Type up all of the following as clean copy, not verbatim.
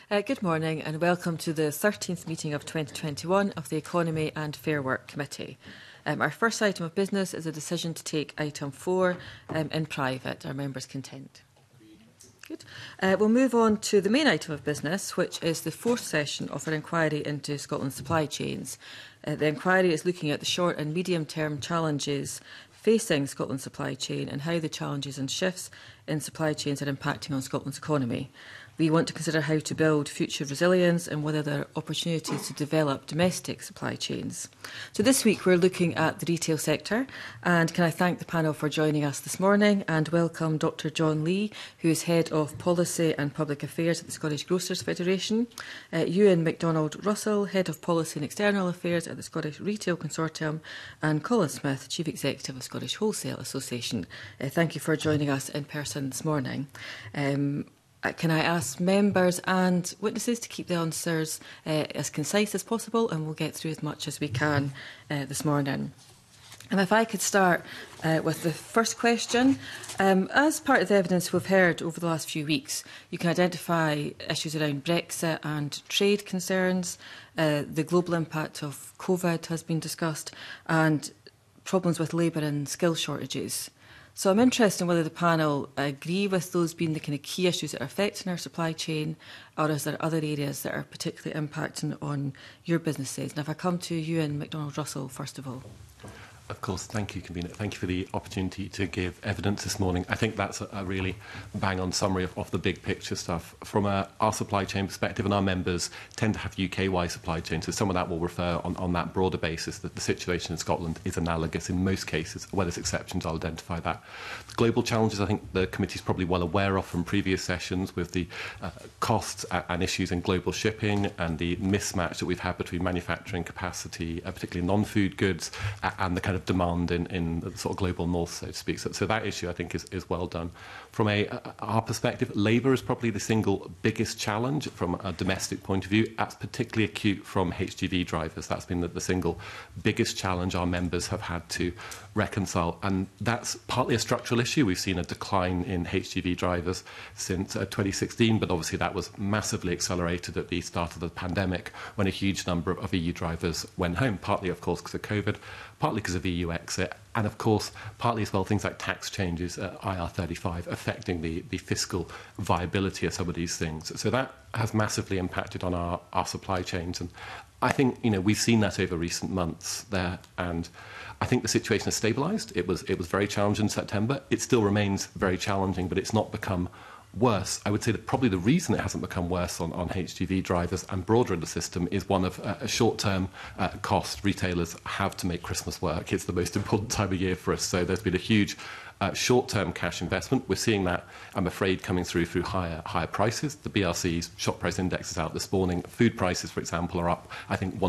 Good morning and welcome to the 13th meeting of 2021 of the Economy and Fair Work Committee. Our first item of business is a decision to take item 4 in private. Are members content? Good. We'll move on to the main item of business, which is the fourth session of our inquiry into Scotland's supply chains. The inquiry is looking at the short and medium-term challenges facing Scotland's supply chain and how the challenges and shifts in supply chains are impacting on Scotland's economy. We want to consider how to build future resilience and whether there are opportunities to develop domestic supply chains. So this week we're looking at the retail sector, and can I thank the panel for joining us this morning and welcome Dr John Lee, who is Head of Policy and Public Affairs at the Scottish Grocers Federation, Ewan MacDonald-Russell, Head of Policy and External Affairs at the Scottish Retail Consortium, and Colin Smith, Chief Executive of Scottish Wholesale Association. Thank you for joining us in person this morning. Can I ask members and witnesses to keep the answers as concise as possible, and we'll get through as much as we can this morning. And if I could start with the first question. As part of the evidence we've heard over the last few weeks, you can identify issues around Brexit and trade concerns. The global impact of COVID has been discussed, and problems with labour and skill shortages. So I'm interested in whether the panel agree with those being the kind of key issues that are affecting our supply chain, or is there other areas that are particularly impacting on your businesses? And if I come to Ewan MacDonald-Russell, first of all. Of course, thank you, Convener. Thank you for the opportunity to give evidence this morning. I think that's a really bang-on summary of the big picture stuff. From our supply chain perspective, and our members tend to have UK-wide supply chains, so some of that will refer on that broader basis that the situation in Scotland is analogous in most cases. Where there's exceptions, I'll identify that. The global challenges, I think the committee is probably well aware of from previous sessions with the costs and issues in global shipping and the mismatch that we've had between manufacturing capacity, particularly non-food goods, and the kind of demand in the sort of global north, so to speak. So that issue, I think, is well done. From our perspective, labour is probably the single biggest challenge from a domestic point of view. That's particularly acute from HGV drivers. That's been the single biggest challenge our members have had to reconcile. And that's partly a structural issue. We've seen a decline in HGV drivers since 2016, but obviously that was massively accelerated at the start of the pandemic when a huge number of EU drivers went home, partly, of course, because of COVID, partly because of EU exit, and of course, partly as well things like tax changes at IR35 affecting the fiscal viability of some of these things. So that has massively impacted on our supply chains, and I think we've seen that over recent months there, and I think the situation has stabilised. It was very challenging in September. It still remains very challenging, but it's not become worse. I would say that probably the reason it hasn't become worse on HGV drivers and broader in the system is one of a short-term cost. Retailers have to make Christmas work. It's the most important time of year for us. So there's been a huge short-term cash investment. We're seeing that, I'm afraid, coming through higher prices. The BRC's shop price index is out this morning. Food prices, for example, are up, I think,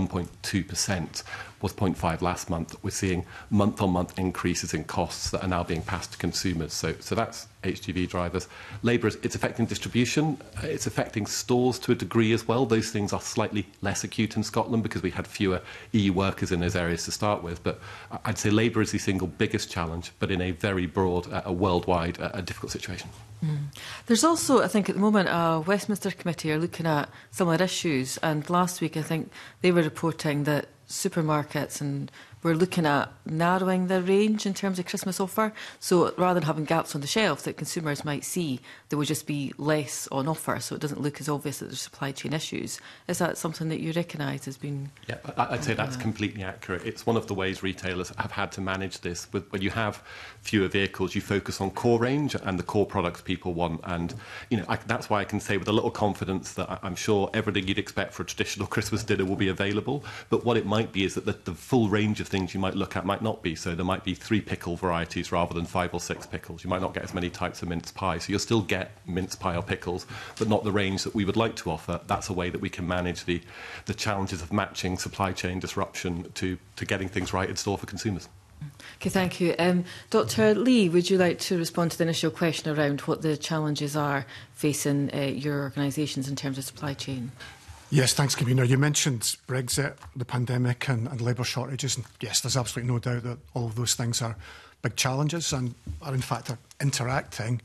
1.2%. Was 0.5 last month. We're seeing month-on-month increases in costs that are now being passed to consumers. So that's HGV drivers. Labour, it's affecting distribution. It's affecting stores to a degree as well. Those things are slightly less acute in Scotland because we had fewer EU workers in those areas to start with. But I'd say labour is the single biggest challenge, but in a very broad, a worldwide, a difficult situation. There's also, I think, at the moment, a Westminster committee are looking at similar issues. And last week, I think they were reporting that supermarkets and we're looking at narrowing the range in terms of Christmas offer. So rather than having gaps on the shelf that consumers might see, there would just be less on offer, so it doesn't look as obvious that there's supply chain issues. Is that something that you recognise as being... Yeah, I'd say that's completely accurate. It's one of the ways retailers have had to manage this. When you have fewer vehicles, you focus on core range and the core products people want. And that's why I can say with a little confidence that I'm sure everything you'd expect for a traditional Christmas dinner will be available. But what it might be is that the full range of things you might look at might not be. So there might be 3 pickle varieties rather than 5 or 6 pickles. You might not get as many types of mince pie. So you'll still get mince pie or pickles, but not the range that we would like to offer. That's a way that we can manage the challenges of matching supply chain disruption to getting things right in store for consumers. Okay, thank you. Dr Lee, would you like to respond to the initial question around what the challenges are facing your organisations in terms of supply chain? Yes, thanks, Convener. You mentioned Brexit, the pandemic and labour shortages. And yes, there's absolutely no doubt that all of those things are big challenges and are in fact interacting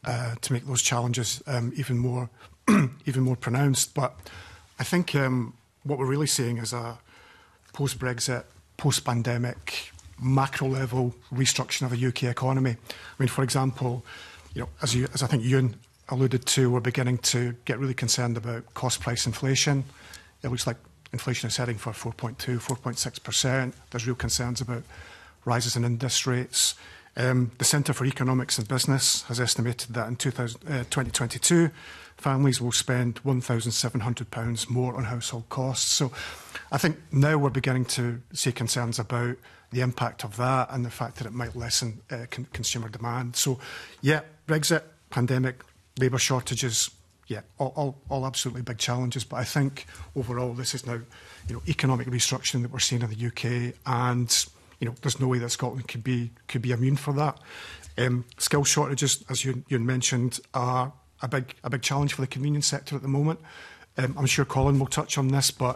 to make those challenges even more even more pronounced. But I think what we're really seeing is a post-Brexit, post-pandemic, macro-level restructuring of the UK economy. I mean, for example, as I think Ewan alluded to, we're beginning to get really concerned about cost-price inflation. It looks like inflation is heading for 4.2%, 4.6%. There's real concerns about rises in interest rates. The Centre for Economics and Business has estimated that in 2022, families will spend £1,700 more on household costs. So I think now we're beginning to see concerns about the impact of that and the fact that it might lessen consumer demand. So, yeah, Brexit, pandemic, labour shortages, yeah, all absolutely big challenges. But I think overall this is now, economic restructuring that we're seeing in the UK, and there's no way that Scotland could be immune for that. Skill shortages, as you mentioned, are a big challenge for the convenience sector at the moment. I'm sure Colin will touch on this, but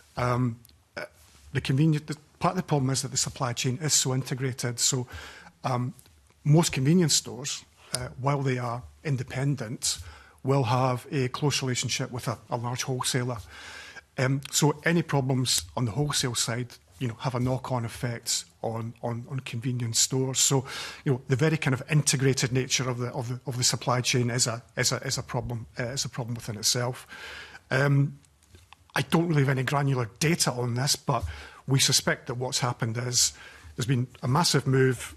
part of the problem is that the supply chain is so integrated. So most convenience stores, while they are independent, will have a close relationship with a large wholesaler. So any problems on the wholesale side, have a knock-on effect on convenience stores. So, the very kind of integrated nature of the supply chain is a problem. It's a problem within itself. I don't really have any granular data on this, but we suspect that what's happened is there's been a massive move,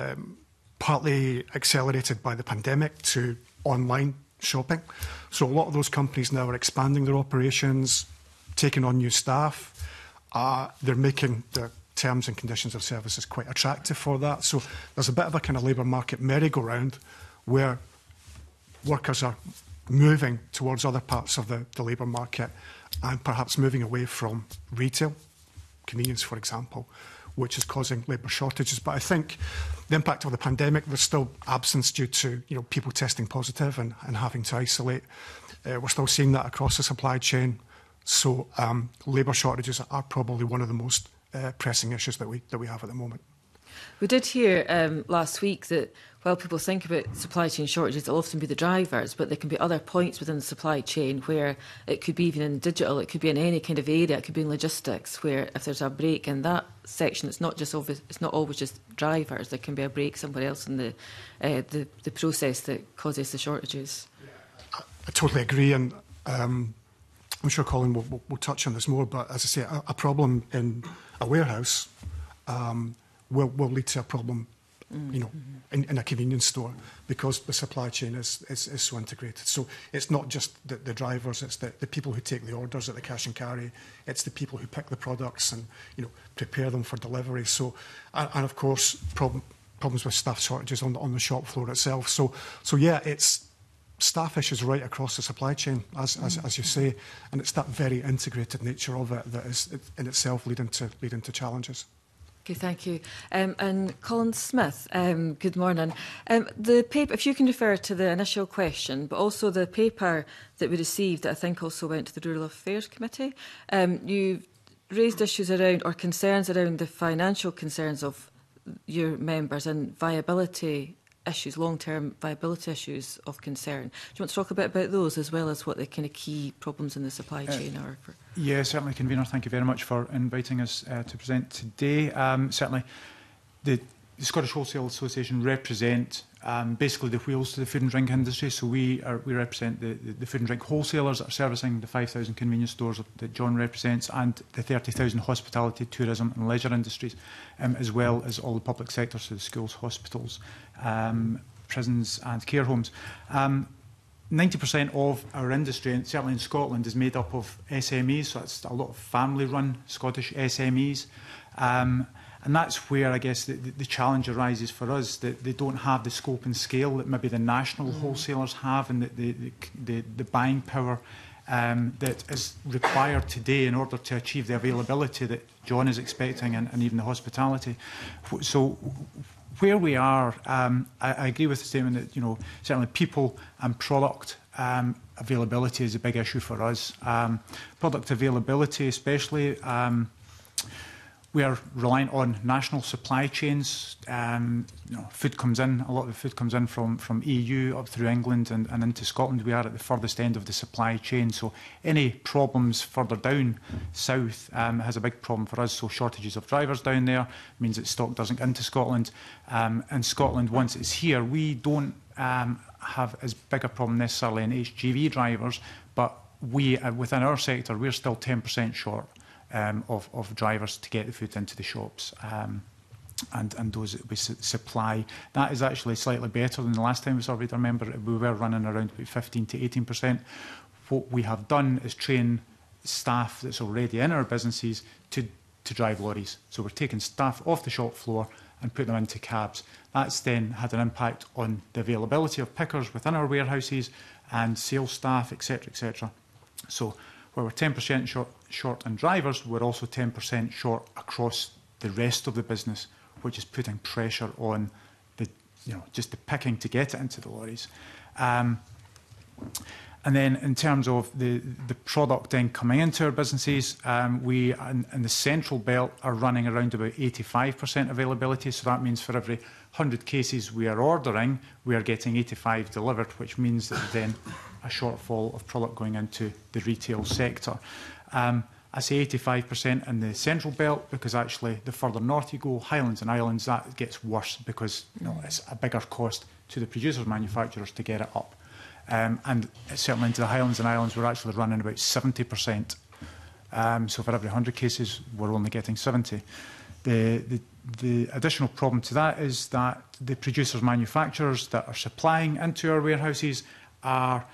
partly accelerated by the pandemic, to online shopping. So a lot of those companies now are expanding their operations, taking on new staff. They're making their terms and conditions of services quite attractive for that. So there's a bit of a kind of labour market merry-go-round where workers are moving towards other parts of the labour market and perhaps moving away from retail, convenience, for example, which is causing labour shortages. But I think the impact of the pandemic, there's still absence due to people testing positive and having to isolate. We're still seeing that across the supply chain. So labour shortages are probably one of the most pressing issues that we have at the moment. We did hear last week that while people think about supply chain shortages, it'll often be the drivers, but there can be other points within the supply chain where it could be even in digital, it could be in any kind of area, it could be in logistics, where if there's a break in that section, it's not always just drivers. There can be a break somewhere else in the process that causes the shortages. I totally agree, and I'm sure Colin will touch on this more, but as I say, a problem in a warehouse will lead to a problem, in a convenience store, because the supply chain is so integrated. So it's not just the drivers, it's the people who take the orders at the cash and carry, it's the people who pick the products and prepare them for delivery. So and of course problems with staff shortages on the shop floor itself. So yeah, it's staff issues right across the supply chain, as you say, and it's that very integrated nature of it that is in itself leading to challenges. Okay, thank you. And Colin Smith, good morning. The paper, if you can refer to the initial question, but also the paper that we received that I think also went to the Rural Affairs Committee, you raised issues around, or concerns around, the financial concerns of your members and viability issues, long-term viability issues of concern. Do you want to talk a bit about those, as well as what the kind of key problems in the supply chain are? Yeah, certainly, Convener. Thank you very much for inviting us to present today. Certainly, the Scottish Wholesale Association represent basically the wheels to the food and drink industry. So we represent the food and drink wholesalers that are servicing the 5,000 convenience stores that John represents, and the 30,000 hospitality, tourism and leisure industries, as well as all the public sectors, so the schools, hospitals, prisons and care homes. 90% of our industry, and certainly in Scotland, is made up of SMEs, so that's a lot of family-run Scottish SMEs. And that's where, I guess, the challenge arises for us, that they don't have the scope and scale that maybe the national wholesalers have, and the buying power that is required today in order to achieve the availability that John is expecting, and even the hospitality. So where we are, I agree with the statement that, certainly people and product availability is a big issue for us. Product availability especially, We are reliant on national supply chains. Food comes in, a lot of the food comes in from EU up through England and into Scotland. We are at the furthest end of the supply chain. So any problems further down south has a big problem for us. So shortages of drivers down there means that stock doesn't get into Scotland. And Scotland, once it's here, we don't have as big a problem necessarily in HGV drivers, but we, within our sector, we're still 10% short of drivers to get the food into the shops, and those that we supply. That is actually slightly better than the last time we surveyed. I remember we were running around about 15 to 18%. What we have done is train staff that's already in our businesses to drive lorries. So we're taking staff off the shop floor and putting them into cabs. That's then had an impact on the availability of pickers within our warehouses and sales staff, etc., etc. So where we're 10% short in drivers, we're also 10% short across the rest of the business, which is putting pressure on the, just the picking to get it into the lorries. And then in terms of the product then coming into our businesses, we in the central belt are running around about 85% availability. So that means for every 100 cases we are ordering, we are getting 85 delivered, which means that then a shortfall of product going into the retail sector. I say 85% in the central belt because actually the further north you go, Highlands and Islands, that gets worse because it's a bigger cost to the producers, manufacturers to get it up. And certainly into the Highlands and Islands, we're actually running about 70%. So for every 100 cases, we're only getting 70. The additional problem to that is that the producers, manufacturers that are supplying into our warehouses are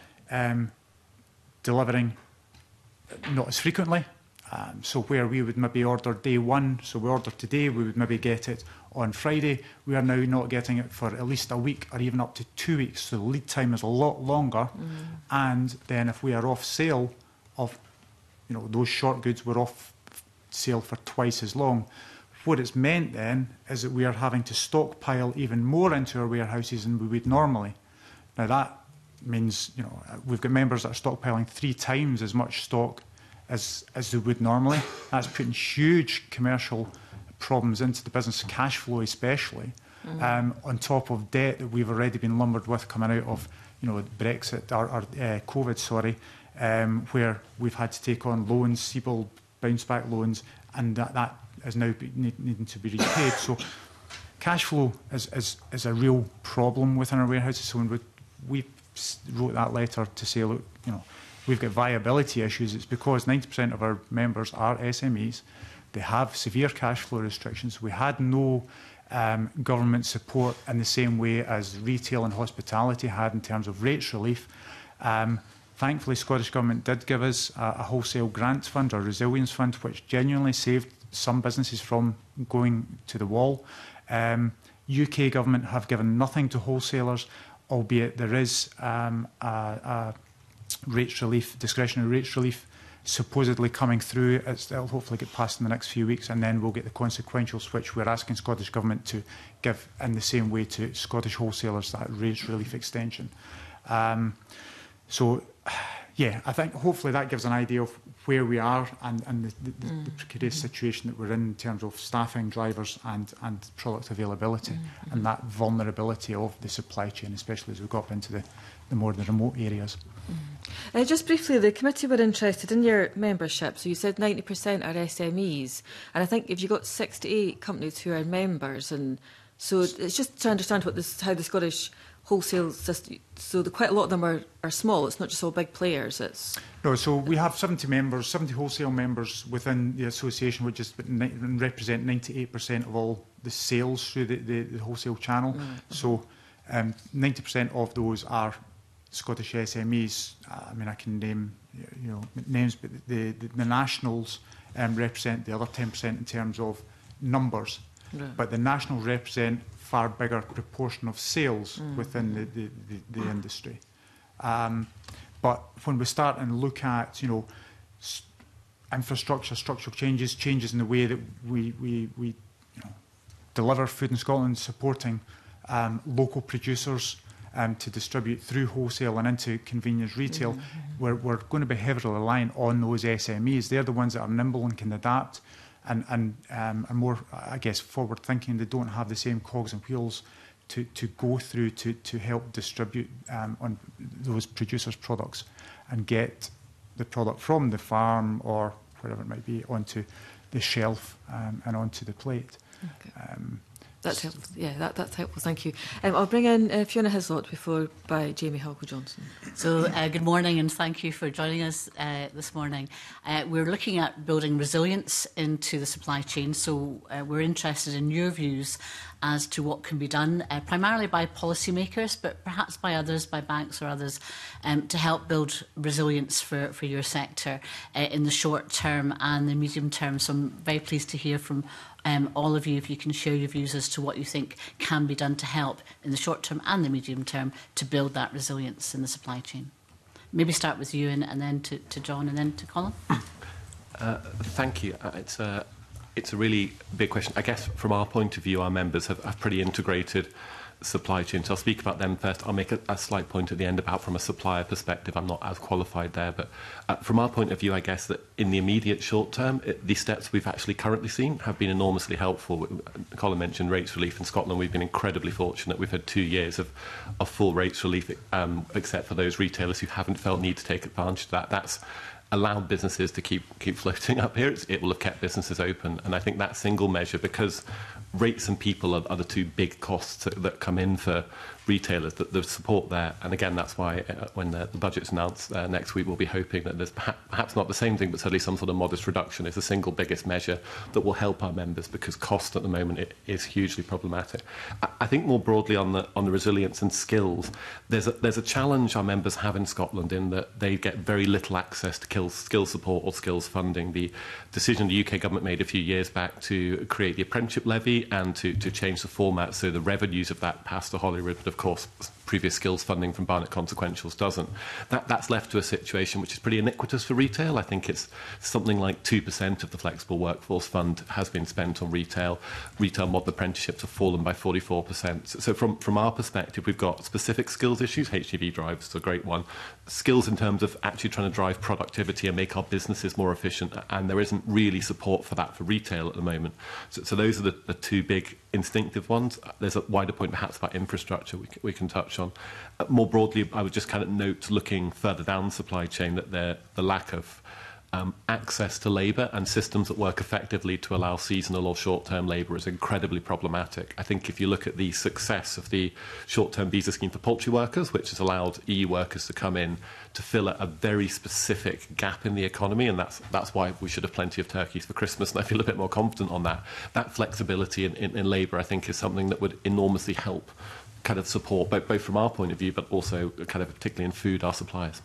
delivering not as frequently. So where we would maybe order day one, so we order today, we would maybe get it on Friday. We are now not getting it for at least a week or even up to 2 weeks. So the lead time is a lot longer. And then if we are off sale of, those short goods, we're off sale for twice as long. What it's meant then is that we are having to stockpile even more into our warehouses than we would normally. Now that means, we've got members that are stockpiling 3 times as much stock as they would normally. That's putting huge commercial problems into the business, cash flow especially, on top of debt that we've already been lumbered with coming out of Brexit or COVID, where we've had to take on loans, CBIL bounce back loans, and that is now needing to be repaid. So cash flow is a real problem within our warehouses. So when we wrote that letter to say, look, we've got viability issues, it's because 90% of our members are SMEs. They have severe cash flow restrictions. We had no government support in the same way as retail and hospitality had in terms of rates relief. Thankfully, Scottish Government did give us a wholesale grants fund or resilience fund, which genuinely saved some businesses from going to the wall. UK Government have given nothing to wholesalers, albeit there is rates relief, discretionary rates relief, supposedly coming through. It'll hopefully get passed in the next few weeks, and then we'll get the consequential switch. We're asking Scottish Government to give in the same way to Scottish wholesalers that rates relief extension. So, yeah, I think hopefully that gives an idea of where we are and the precarious situation that we're in terms of staffing, drivers and product availability and that vulnerability of the supply chain, especially as we go up into the more the remote areas. Just briefly, the committee were interested in your membership. So you said 90% are SMEs, and I think if you've got 68 companies who are members, and so it's just to understand how the Scottish wholesale system. So quite a lot of them are small. It's not just all big players. No. So we have 70 members, 70 wholesale members within the association, which is represent 98% of all the sales through the wholesale channel. So 90% of those are Scottish SMEs. I mean, I can name names, but the nationals represent the other 10% in terms of numbers. Right. But the nationals represent far bigger proportion of sales within the industry. But when we start and look at infrastructure, structural changes in the way that we deliver food in Scotland, supporting local producers to distribute through wholesale and into convenience retail, we're going to be heavily reliant on those SMEs. They're the ones that are nimble and can adapt. are more, I guess, forward thinking. They don't have the same cogs and wheels to go through to help distribute on those producers' products and get the product from the farm or wherever it might be onto the shelf and onto the plate. Okay. That's helpful. Yeah, that's helpful. Thank you. I'll bring in Fiona Hislop before by Jamie Halgo-Johnson. So good morning and thank you for joining us this morning. We're looking at building resilience into the supply chain, so we're interested in your views as to what can be done, primarily by policymakers, but perhaps by others, by banks or others, to help build resilience for your sector in the short term and the medium term. So I'm very pleased to hear from all of you, if you can share your views as to what you think can be done to help in the short term and the medium term to build that resilience in the supply chain. Maybe start with you and then to John and then to Colin. Thank you. It's a really big question. I guess from our point of view, our members have pretty integrated supply chain. So I'll speak about them first. I'll make a slight point at the end about from a supplier perspective. I'm not as qualified there, but from our point of view, I guess that in the immediate short term, the steps we've actually currently seen have been enormously helpful. Colin mentioned rates relief in Scotland. We've been incredibly fortunate. We've had 2 years of full rates relief, except for those retailers who haven't felt need to take advantage of that. That's allowed businesses to keep floating up here. It will have kept businesses open. And I think that single measure, because rates and people are the two big costs that come in for retailers, that the support there. And again, that's why when the budget's announced next week, we'll be hoping that there's perhaps not the same thing, but certainly some sort of modest reduction is the single biggest measure that will help our members, because cost at the moment is hugely problematic. I think more broadly on the resilience and skills, there's a challenge our members have in Scotland in that they get very little access to skills support or skills funding. The decision the UK government made a few years back to create the apprenticeship levy and to change the format so the revenues of that pass to Holyrood, but of course previous skills funding from Barnett Consequentials doesn't. That's left to a situation which is pretty iniquitous for retail. I think it's something like 2% of the Flexible Workforce Fund has been spent on retail. Retail model apprenticeships have fallen by 44%. So from our perspective, we've got specific skills issues. HGV drivers is a great one. Skills in terms of actually trying to drive productivity and make our businesses more efficient, and there isn't really support for that for retail at the moment. So those are the two big instinctive ones. There's a wider point perhaps about infrastructure we can touch on. More broadly, I would just kind of note, looking further down the supply chain, that the lack of access to labour and systems that work effectively to allow seasonal or short-term labour is incredibly problematic. I think if you look at the success of the short-term visa scheme for poultry workers, which has allowed EU workers to come in to fill a very specific gap in the economy, and that's why we should have plenty of turkeys for Christmas, and I feel a bit more confident on that. That flexibility in labour, I think, is something that would enormously help kind of support, both from our point of view, but also kind of particularly in food, our suppliers.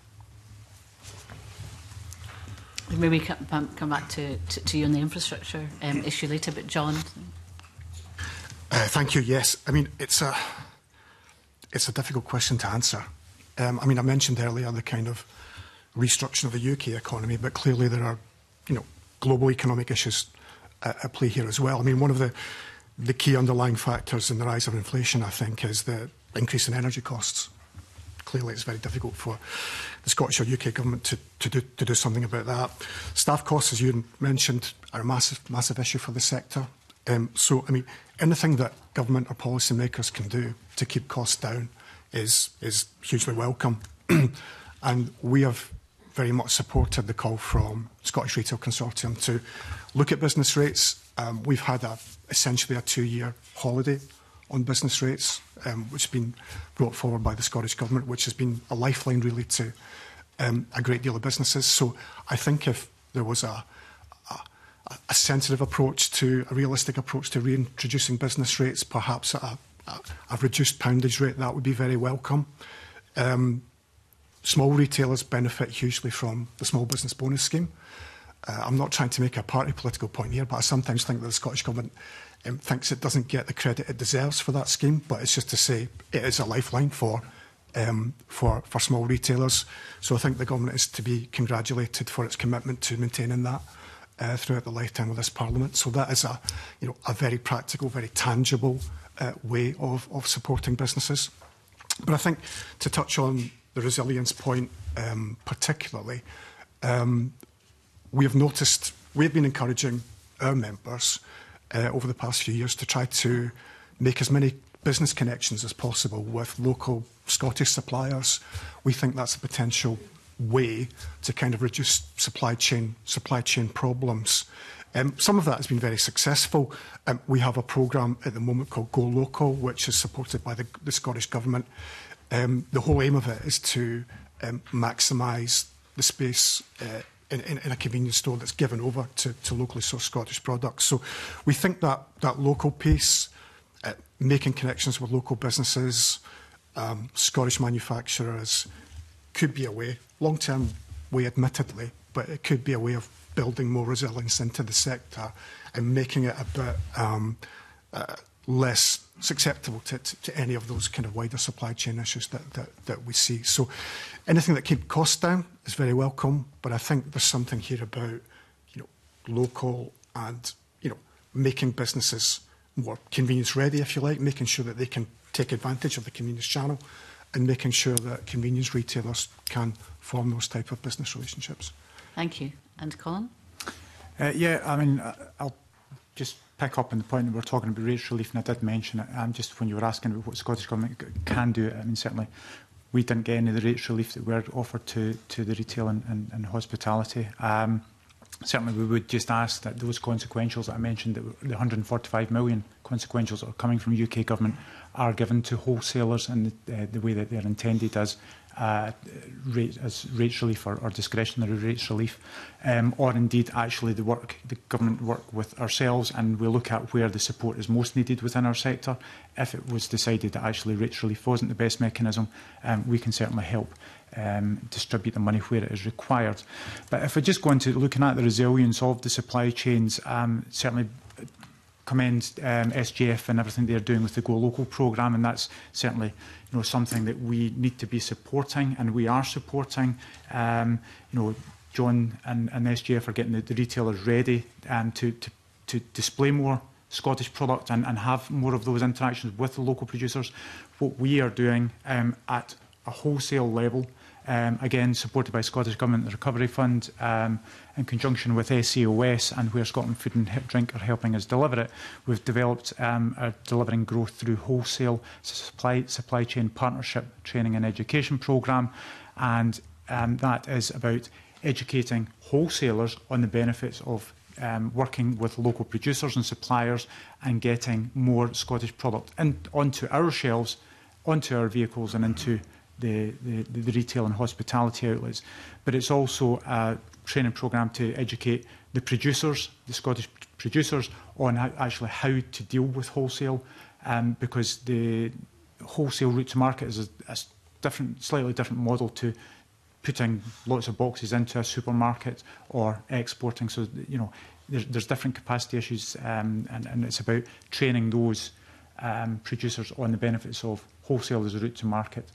Maybe come back to you on the infrastructure issue later, but John. Thank you. Yes, I mean it's a difficult question to answer. I mean, I mentioned earlier the kind of restructuring of the UK economy, but clearly there are, global economic issues at play here as well. I mean, one of the key underlying factors in the rise of inflation, I think, is the increase in energy costs. Clearly, it's very difficult for the Scottish or UK government to do something about that. Staff costs, as you mentioned, are a massive issue for the sector. So, I mean, anything that government or policymakers can do to keep costs down is hugely welcome. And we have very much supported the call from Scottish Retail Consortium to look at business rates. We've had essentially a 2-year holiday on business rates, which has been brought forward by the Scottish Government, which has been a lifeline really to a great deal of businesses. So I think if there was a sensitive approach a realistic approach to reintroducing business rates, perhaps at a reduced poundage rate, that would be very welcome. Small retailers benefit hugely from the Small Business Bonus Scheme. I'm not trying to make a party political point here, but I sometimes think that the Scottish Government thinks it doesn't get the credit it deserves for that scheme, but it's just to say it is a lifeline for small retailers. So I think the government is to be congratulated for its commitment to maintaining that throughout the lifetime of this Parliament. So that is a very practical, very tangible way of supporting businesses. But I think to touch on the resilience point particularly, we have noticed, we've been encouraging our members over the past few years to try to make as many business connections as possible with local Scottish suppliers. We think that's a potential way to kind of reduce supply chain problems. Some of that has been very successful. We have a programme at the moment called Go Local, which is supported by the Scottish Government. The whole aim of it is to maximise the space in a convenience store that's given over to locally sourced Scottish products. So we think that local piece, making connections with local businesses, Scottish manufacturers, could be a way, long-term way admittedly, but it could be a way of building more resilience into the sector and making it a bit less susceptible to any of those kind of wider supply chain issues that we see. So anything that keeps costs down is very welcome, but I think there's something here about, local and, making businesses more convenience ready, if you like, making sure that they can take advantage of the convenience channel and making sure that convenience retailers can form those type of business relationships. Thank you. And Colin? I'll just pick up on the point that we're talking about rates relief, and I did mention it just when you were asking about what the Scottish Government can do. Certainly we didn't get any of the rates relief that were offered to the retail and hospitality. Certainly we would just ask that those consequentials that I mentioned, that the 145 million consequentials that are coming from the UK Government are given to wholesalers in the way that they're intended as rates relief or discretionary rates relief, or indeed actually the government work with ourselves and we look at where the support is most needed within our sector. If it was decided that actually rates relief wasn't the best mechanism, we can certainly help distribute the money where it is required. But if I just go into looking at the resilience of the supply chains, certainly commend SGF and everything they're doing with the Go Local programme, and that's certainly something that we need to be supporting, and we are supporting. John and SGF are getting the retailers ready to display more Scottish product and have more of those interactions with the local producers. What we are doing at a wholesale level, again supported by Scottish Government, the Recovery Fund, in conjunction with SEOS and where Scotland Food and Drink are helping us deliver it, we've developed a Delivering Growth Through Wholesale supply chain partnership training and education programme, and that is about educating wholesalers on the benefits of working with local producers and suppliers and getting more Scottish product onto our shelves, onto our vehicles and into the retail and hospitality outlets. But it's also a training programme to educate the producers, the Scottish producers, on how to deal with wholesale, because the wholesale route to market is a slightly different model to putting lots of boxes into a supermarket or exporting. So, there's different capacity issues, and it's about training those producers on the benefits of wholesale as a route to market.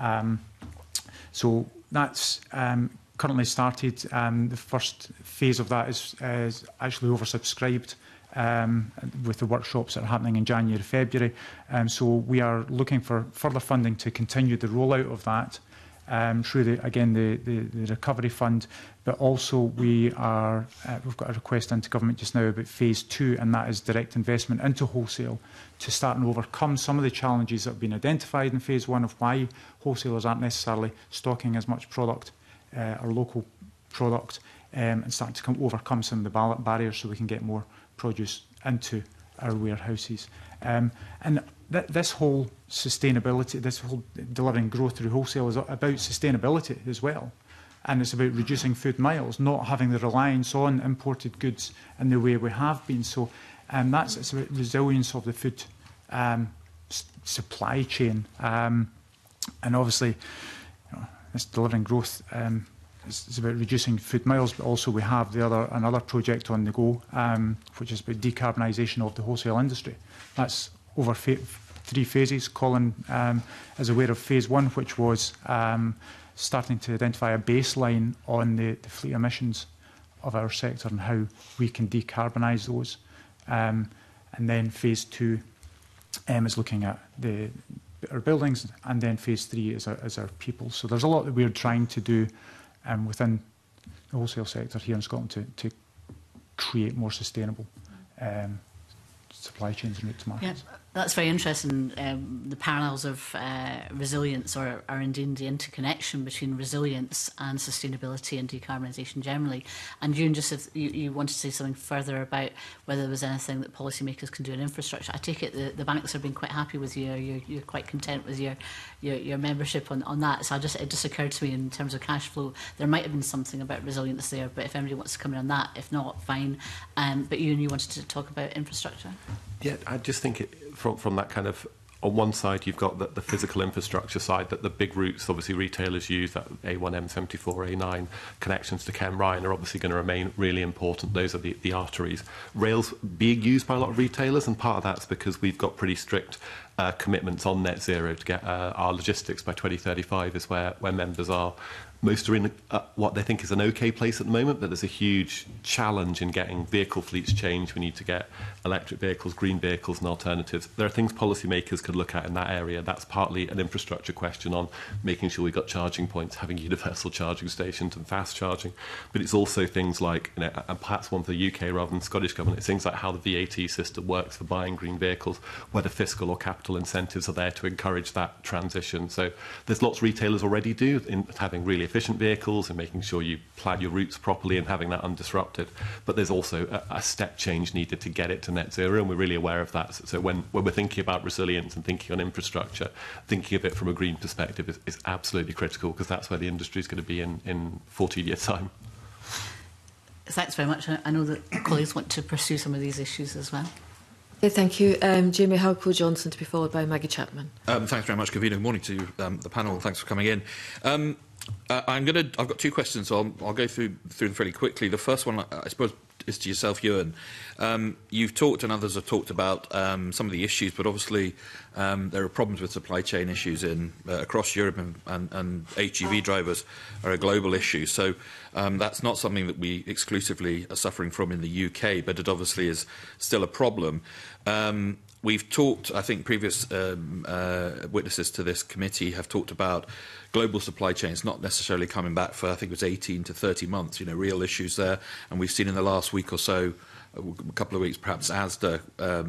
So that's currently started. The first phase of that is actually oversubscribed with the workshops that are happening in January, February. So we are looking for further funding to continue the rollout of that through the Recovery Fund, but also we've got a request into government just now about phase 2, and that is direct investment into wholesale to start and overcome some of the challenges that have been identified in phase 1 of why wholesalers aren't necessarily stocking as much product or local product, and starting to overcome some of the barriers so we can get more produce into our warehouses. And this whole sustainability, this whole delivering growth through wholesale is about sustainability as well. And it's about reducing food miles, not having the reliance on imported goods in the way we have been. So it's about resilience of the food supply chain. And obviously, this delivering growth is about reducing food miles, but also we have another project on the go, which is about decarbonisation of the wholesale industry. That's over 3 phases. Colin is aware of phase 1, which was starting to identify a baseline on the fleet emissions of our sector and how we can decarbonise those. And then phase 2 is looking at our buildings, and then phase 3 is our people. So there's a lot that we're trying to do within the wholesale sector here in Scotland to create more sustainable supply chains and route to markets. Yeah, that's very interesting. The parallels of resilience are indeed the interconnection between resilience and sustainability and decarbonisation generally. And Ewan, just if you wanted to say something further about whether there was anything that policymakers can do in infrastructure. I take it the banks have been quite happy with you. You're quite content with your membership on that. So it just occurred to me in terms of cash flow, there might have been something about resilience there, but if anybody wants to come in on that, if not, fine. But Ewan, you wanted to talk about infrastructure? Yeah, I just think from that kind of, on one side you've got the physical infrastructure side, that the big routes obviously retailers use, that A1, M74, A9 connections to Ken Ryan are obviously going to remain really important. Those are the arteries. Rail's being used by a lot of retailers, and part of that's because we've got pretty strict commitments on net zero to get our logistics by 2035 is where members are. Most are in what they think is an okay place at the moment, but there's a huge challenge in getting vehicle fleets changed. We need to get electric vehicles, green vehicles and alternatives. There are things policymakers could look at in that area. That's partly an infrastructure question on making sure we've got charging points, having universal charging stations and fast charging. But it's also things like, and perhaps one for the UK rather than Scottish Government, it's things like how the VAT system works for buying green vehicles, whether fiscal or capital incentives are there to encourage that transition. So there's lots retailers already do in having really efficient vehicles and making sure you plan your routes properly and having that undisrupted. But there's also a step change needed to get it to net zero, and we're really aware of that. So when we're thinking about resilience and thinking on infrastructure, thinking of it from a green perspective is absolutely critical, because that's where the industry is going to be in 14 years' time. Thanks very much. I know that colleagues want to pursue some of these issues as well. Okay, thank you. Jamie Halco-Johnson to be followed by Maggie Chapman. Thanks very much, Kavina. Good morning to the panel. Thanks for coming in. I've got two questions, so I'll go through them fairly quickly. The first one, I suppose, is to yourself, Ewan. You've talked, and others have talked about some of the issues, but obviously there are problems with supply chain issues across Europe, and HGV drivers are a global issue. So that's not something that we exclusively are suffering from in the UK, but it obviously is still a problem. We've talked, I think previous witnesses to this committee have talked about global supply chains not necessarily coming back for, I think it was 18 to 30 months, real issues there. And we've seen in the last week or so, a couple of weeks perhaps, Asda,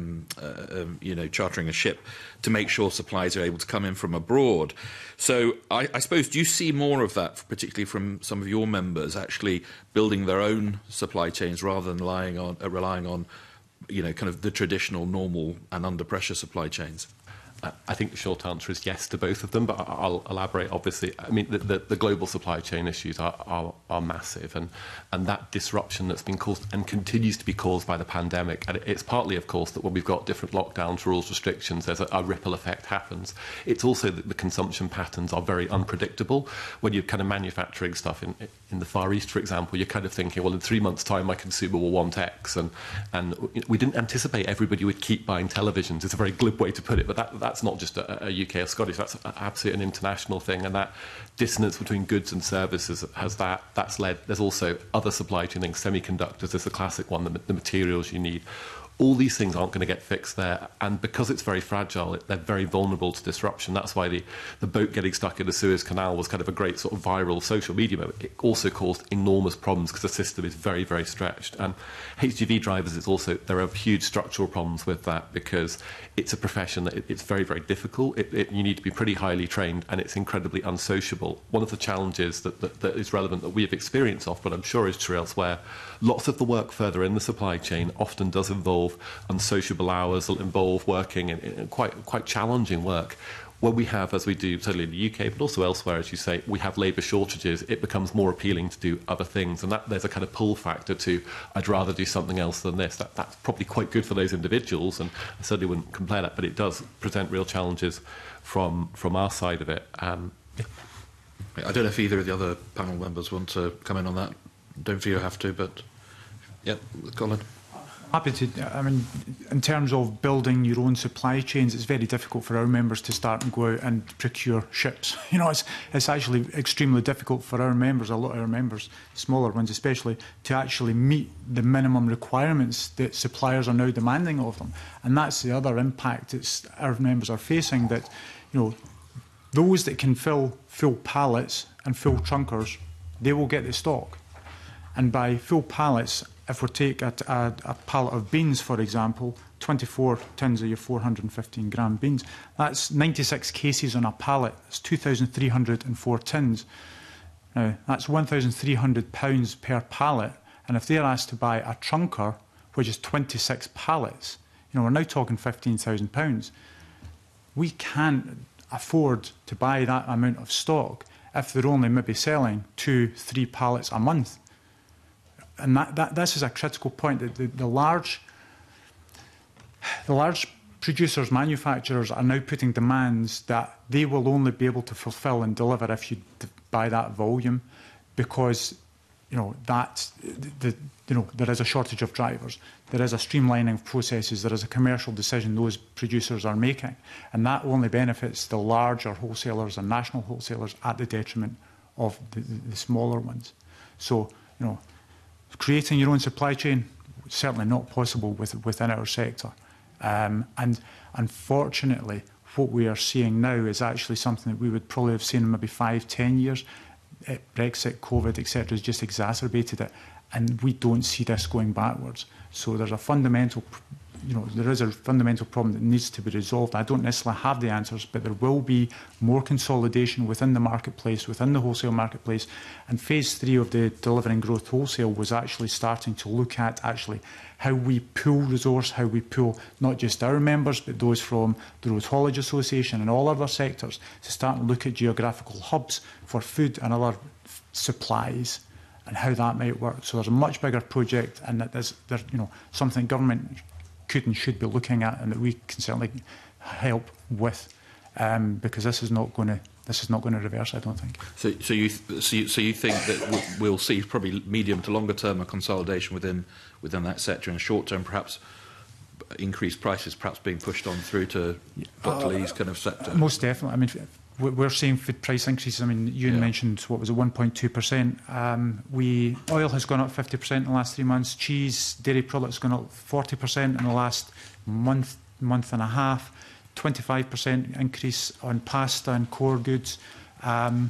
chartering a ship to make sure supplies are able to come in from abroad. So I suppose, do you see more of that, particularly from some of your members, actually building their own supply chains rather than relying on kind of the traditional, normal and under pressure supply chains? I think the short answer is yes to both of them, but I'll elaborate, obviously. I mean, the global supply chain issues are massive, and that disruption that's been caused and continues to be caused by the pandemic. And it's partly, of course, that when we've got different lockdowns, rules, restrictions, there's a ripple effect happens. It's also that the consumption patterns are very unpredictable. When you're kind of manufacturing stuff in the Far East, for example, you're kind of thinking, well, in 3 months' time, my consumer will want X. And we didn't anticipate everybody would keep buying televisions. It's a very glib way to put it, but that's not just a UK or Scottish, that's absolutely an international thing. And that dissonance between goods and services that's led, there's also other supply chain things, semiconductors is the classic one, the materials you need. All these things aren't going to get fixed there, and because it's very fragile, they're very vulnerable to disruption. That's why the boat getting stuck in the Suez Canal was kind of a great sort of viral social media moment. It also caused enormous problems because the system is very, very stretched. And HGV drivers, there are huge structural problems with that, because it's a profession that it's very, very difficult. You need to be pretty highly trained, and it's incredibly unsociable. One of the challenges that is relevant that we have experience of, but I'm sure is true elsewhere, lots of the work further in the supply chain often does involve unsociable hours, will involve working in quite challenging work. When we have, as we do certainly in the UK, but also elsewhere, as you say, we have labour shortages, it becomes more appealing to do other things. And there's a kind of pull factor to, I'd rather do something else than this. That's probably quite good for those individuals, and I certainly wouldn't compare that, but it does present real challenges from our side of it. Yeah. I don't know if either of the other panel members want to come in on that. Don't feel you have to, but yeah, Colin. Happy to. I mean, in terms of building your own supply chains, it's very difficult for our members to start and go out and procure ships. It's actually extremely difficult for our members, a lot of our members, smaller ones especially, to actually meet the minimum requirements that suppliers are now demanding of them. And that's the other impact our members are facing, that, those that can fill full pallets and full trunkers, they will get the stock. And by full pallets, if we take a pallet of beans, for example, 24 tins of your 415 gram beans, that's 96 cases on a pallet. That's 2,304 tins. Now, that's £1,300 per pallet. And if they're asked to buy a trunker, which is 26 pallets, we're now talking £15,000. We can't afford to buy that amount of stock if they're only maybe selling 2-3 pallets a month. And this is a critical point. The large producers, manufacturers are now putting demands that they will only be able to fulfil and deliver if you buy that volume, because there is a shortage of drivers, there is a streamlining of processes, there is a commercial decision those producers are making, and that only benefits the larger wholesalers and national wholesalers at the detriment of the smaller ones. So, creating your own supply chain, certainly not possible within our sector. And unfortunately, what we are seeing now is actually something that we would probably have seen in maybe 5-10 years. Brexit, COVID, etc., has just exacerbated it, and we don't see this going backwards. So there's a fundamental, there is a fundamental problem that needs to be resolved. I don't necessarily have the answers, but there will be more consolidation within the marketplace, within the wholesale marketplace. And phase 3 of the Delivering Growth Wholesale was actually starting to look at how we pool resource, how we pool not just our members, but those from the Road Haulage Association and all other sectors, to start and look at geographical hubs for food and other supplies and how that might work. So there's a much bigger project, and that there's something government could and should be looking at, and that we can certainly help with, because this is not going to reverse, I don't think. So you think that we'll see probably medium to longer term a consolidation within that sector, and short term perhaps increased prices perhaps being pushed on through to Dr. Lee's kind of sector? Most definitely. I mean, we're seeing food price increases. I mean, Ewan mentioned, what was it, 1.2%. Oil has gone up 50% in the last 3 months. Cheese, dairy products gone up 40% in the last month and a half. 25% increase on pasta and core goods. Our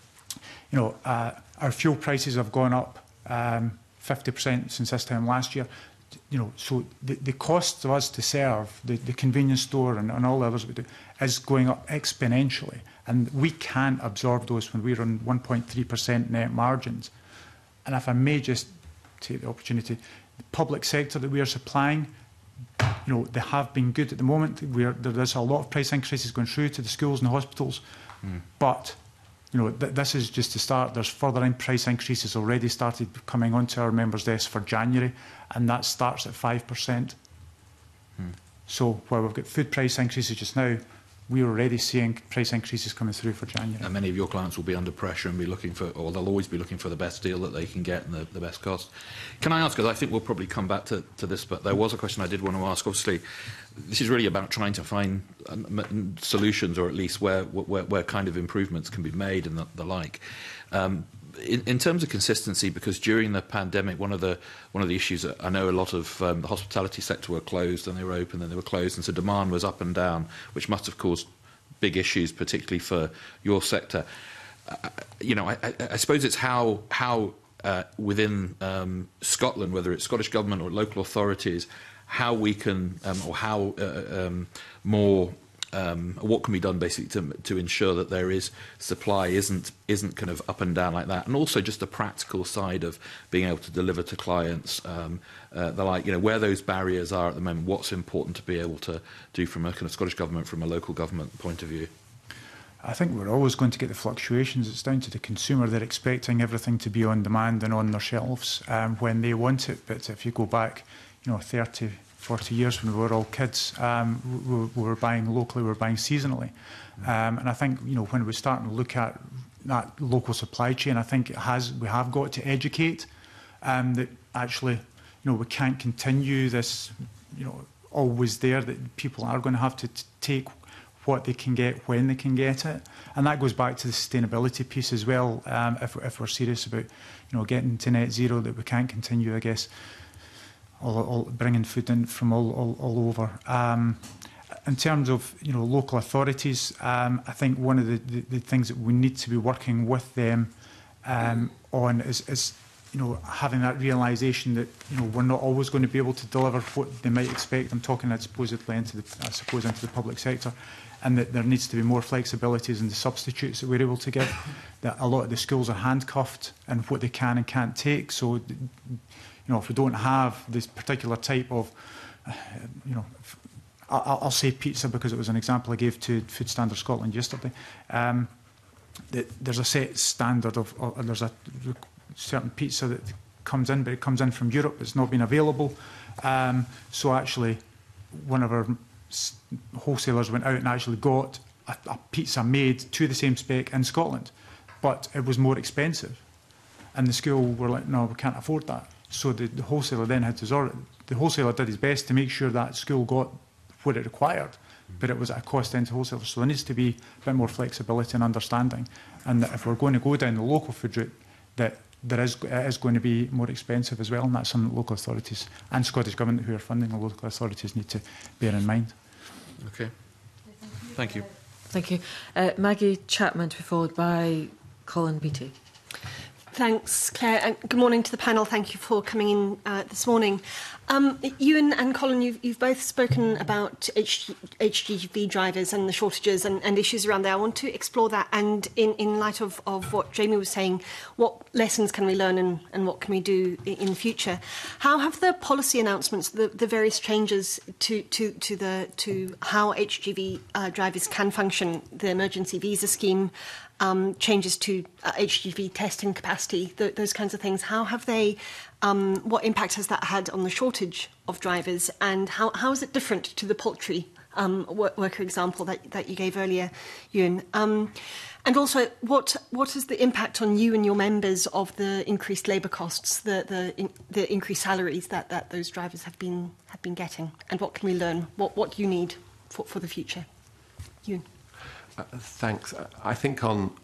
fuel prices have gone up 50% since this time last year. So the cost of us to serve the convenience store and all the others we do is going up exponentially, and we can't absorb those when we're on 1.3% net margins. And if I may just take the opportunity, the public sector that we are supplying, they have been good at the moment. There is a lot of price increases going through to the schools and the hospitals, but this is just the start. There's further price increases already started coming onto our members' desks for January, and that starts at 5%. So while we've got food price increases just now, we're already seeing price increases coming through for January. And many of your clients will be under pressure and be looking for, or they'll always be looking for the best deal that they can get and the best cost. Can I ask, because I think we'll probably come back to this, but there was a question I did want to ask. Obviously, this is really about trying to find solutions, or at least where kind of improvements can be made and the like. In terms of consistency, because during the pandemic, one of the issues that I know a lot of the hospitality sector were closed, and they were open, then they were closed, and so demand was up and down, which must have caused big issues, particularly for your sector. I suppose it's how within Scotland, whether it's Scottish Government or local authorities, how we can, or how more. What can be done basically to ensure that there is supply isn't kind of up and down like that, and also just the practical side of being able to deliver to clients, where those barriers are at the moment, what's important to be able to do from a kind of Scottish Government, from a local government point of view. I think we're always going to get the fluctuations. It's down to the consumer. They're expecting everything to be on demand and on their shelves when they want it. But if you go back, 30-40 years when we were all kids, we were buying locally, we were buying seasonally. And I think, when we're starting to look at that local supply chain, I think we have got to educate that actually, we can't continue this, always there, that people are going to have to take what they can get when they can get it. And that goes back to the sustainability piece as well. If we're serious about, getting to net zero, that we can't continue, I guess, all bringing food in from all over. In terms of local authorities, I think one of the things that we need to be working with them on is having that realisation that, we're not always going to be able to deliver what they might expect. I'm talking, supposedly into the public sector, and that there needs to be more flexibilities in the substitutes that we're able to give. That a lot of the schools are handcuffed in what they can and can't take. So, if we don't have this particular type of, I'll say pizza because it was an example I gave to Food Standards Scotland yesterday. There's a set standard of there's a certain pizza that comes in, but it comes in from Europe. It's not been available. So actually, one of our wholesalers went out and actually got a pizza made to the same spec in Scotland, but it was more expensive. And the school were like, no, we can't afford that. So the wholesaler then had to the wholesaler did his best to make sure that school got what it required, but it was at a cost then to wholesalers. So there needs to be a bit more flexibility and understanding, and that if we're going to go down the local food route, that it is going to be more expensive as well, and that's something that local authorities and Scottish Government, who are funding the local authorities, need to bear in mind. Okay. Thank you. Thank you. Maggie Chapman to be followed by Colin Beattie. Thanks, Claire, and good morning to the panel. Thank you for coming in this morning. Ewan and Colin, you've both spoken about HGV drivers and the shortages and issues around there. I want to explore that, and in light of what Jamie was saying, what lessons can we learn and what can we do in the future? How have the policy announcements, the various changes to how HGV drivers can function, the emergency visa scheme, changes to HGV testing capacity, those kinds of things, how have they, what impact has that had on the shortage of drivers, and how is it different to the poultry worker example that you gave earlier, Ewan? And also, what is the impact on you and your members of the increased labour costs, the increased salaries that those drivers have been getting, and what can we learn? What do you need for the future, Ewan? Thanks. I think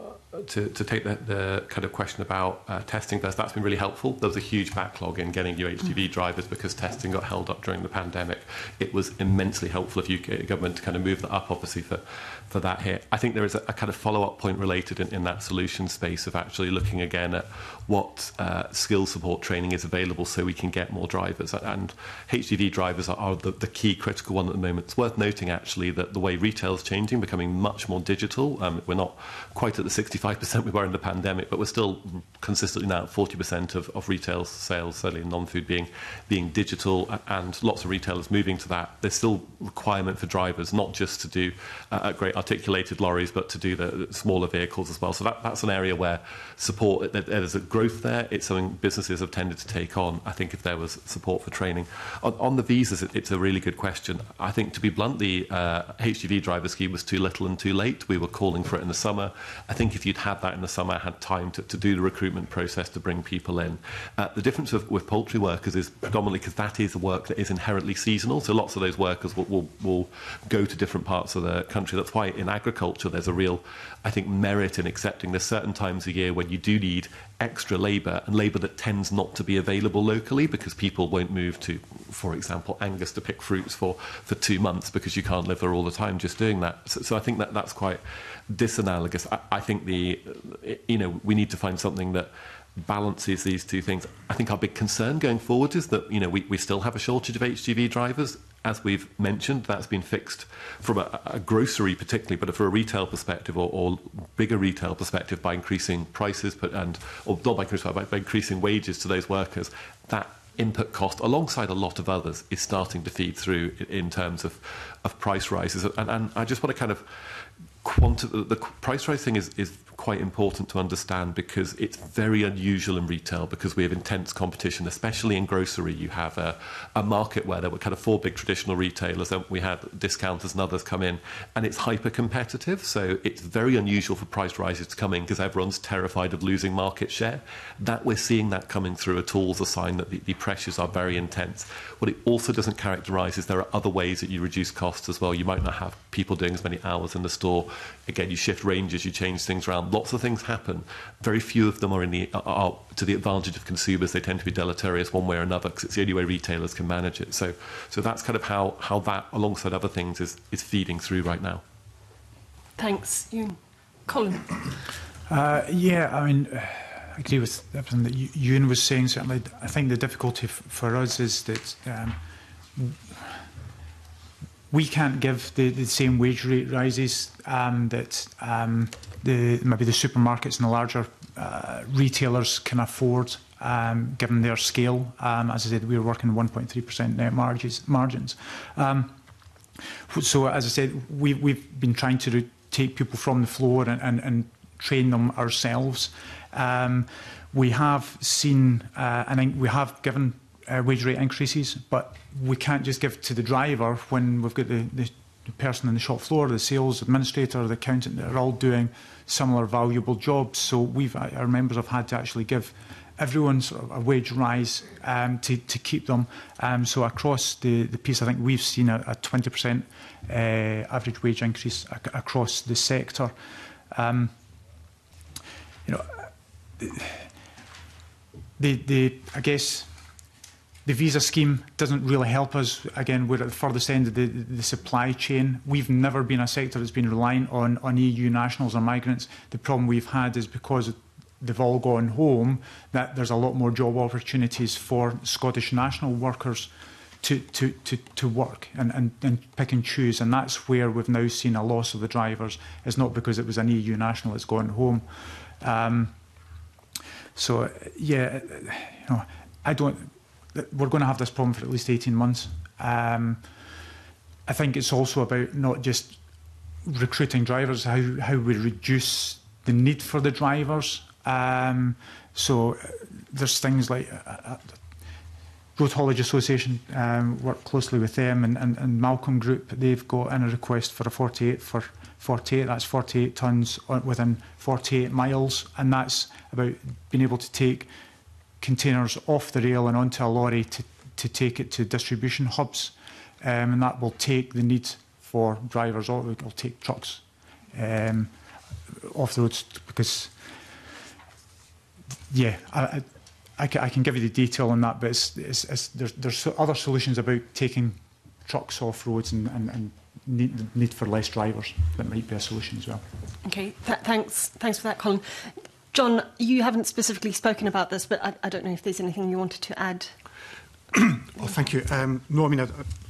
to take the kind of question about testing first, that's been really helpful. There was a huge backlog in getting new HGV drivers because testing got held up during the pandemic. It was immensely helpful of UK government to kind of move that up, obviously, for that here. I think there is a kind of follow-up point related in that solution space of actually looking again at what skill support training is available so we can get more drivers. And HGV drivers are the key critical one at the moment. It's worth noting, actually, that the way retail is changing, becoming much more digital. We're not quite at the 65% we were in the pandemic, but we're still consistently now at 40% of retail sales, certainly in non-food, being digital, and lots of retailers moving to that. There's still requirement for drivers, not just to do great articulated lorries, but to do the smaller vehicles as well. So that's an area where support, there's a growth there. It's something businesses have tended to take on, I think, if there was support for training. On the visas, it's a really good question. I think, to be blunt, the HGV driver scheme was too little and too late. We were calling for it in the summer. I think if you'd had that in the summer, had time to do the recruitment process to bring people in. The difference with poultry workers is predominantly because that is work that is inherently seasonal. So lots of those workers will go to different parts of the country. That's why in agriculture there's a real, I think, merit in accepting there's certain times a year when you do need extra labour, and labour that tends not to be available locally because people won't move to, for example, Angus to pick fruits for 2 months because you can't live there all the time just doing that. So I think that's quite disanalogous. I think we need to find something that balances these two things. I think our big concern going forward is that we still have a shortage of HGV drivers. As we've mentioned, that's been fixed from a grocery particularly, but for a retail perspective or bigger retail perspective by increasing prices, by increasing wages to those workers. That input cost, alongside a lot of others, is starting to feed through in terms of price rises. And I just want to kind of the price rise thing is quite important to understand because it's very unusual in retail because we have intense competition, especially in grocery. You have a market where there were kind of 4 big traditional retailers, and we had discounters and others come in, and it's hyper competitive. So it's very unusual for price rises to come in because everyone's terrified of losing market share. That we're seeing that coming through at all is a sign that the pressures are very intense. What it also doesn't characterise is there are other ways that you reduce costs as well. You might not have people doing as many hours in the store. Again, you shift ranges, you change things around. Lots of things happen. Very few of them are to the advantage of consumers. They tend to be deleterious one way or another because it's the only way retailers can manage it. So that's kind of how that, alongside other things, is feeding through right now. Thanks. Colin? Yeah, I mean, agree with everything that Ewan was saying. Certainly, I think the difficulty for us is that we can't give the same wage rate rises that maybe the supermarkets and the larger retailers can afford, given their scale. As I said, we were working 1.3% net margins. So, as I said, we've been trying to take people from the floor and train them ourselves. We have seen, and we have given wage rate increases, but we can't just give to the driver when we've got the person on the shop floor, the sales administrator, the accountant, that are all doing similar valuable jobs. So our members have had to actually give everyone sort of a wage rise to keep them. So across the piece, I think we've seen a 20% average wage increase across the sector. You know, I guess the visa scheme doesn't really help us. Again, we're at the furthest end of the supply chain. We've never been a sector that's been reliant on EU nationals or migrants. The problem we've had is because they've all gone home, that there's a lot more job opportunities for Scottish national workers to work and pick and choose. And that's where we've now seen a loss of the drivers. It's not because it was an EU national that's gone home. So, yeah, you know, we're going to have this problem for at least 18 months. I think it's also about not just recruiting drivers, how we reduce the need for the drivers. So there's things like Road Haulage Association, work closely with them, and Malcolm Group, they've got in a request for a 48 for 48, that's 48 tonnes within 48 miles, and that's about being able to take containers off the rail and onto a lorry to take it to distribution hubs, and that will take the need for drivers, or it'll take trucks off the roads, because, yeah, I can give you the detail on that, but there's other solutions about taking trucks off roads and need for less drivers that might be a solution as well. Okay, thanks for that, Colin. John, you haven't specifically spoken about this, but I don't know if there's anything you wanted to add. Well, thank you. No, I mean, I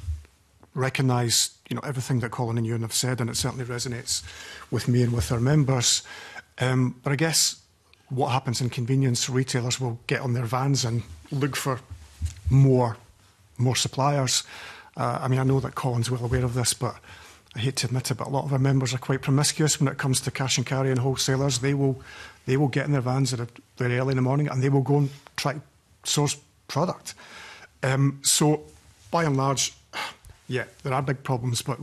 recognise, you know, everything that Colin and Ewan have said, and it certainly resonates with me and with our members. But I guess what happens in convenience, retailers will get on their vans and look for more suppliers. I mean, I know that Colin's well aware of this, but I hate to admit it, but a lot of our members are quite promiscuous when it comes to cash and carry and wholesalers. They will get in their vans very early in the morning, and they will go and try to source product. So, by and large, yeah, there are big problems, but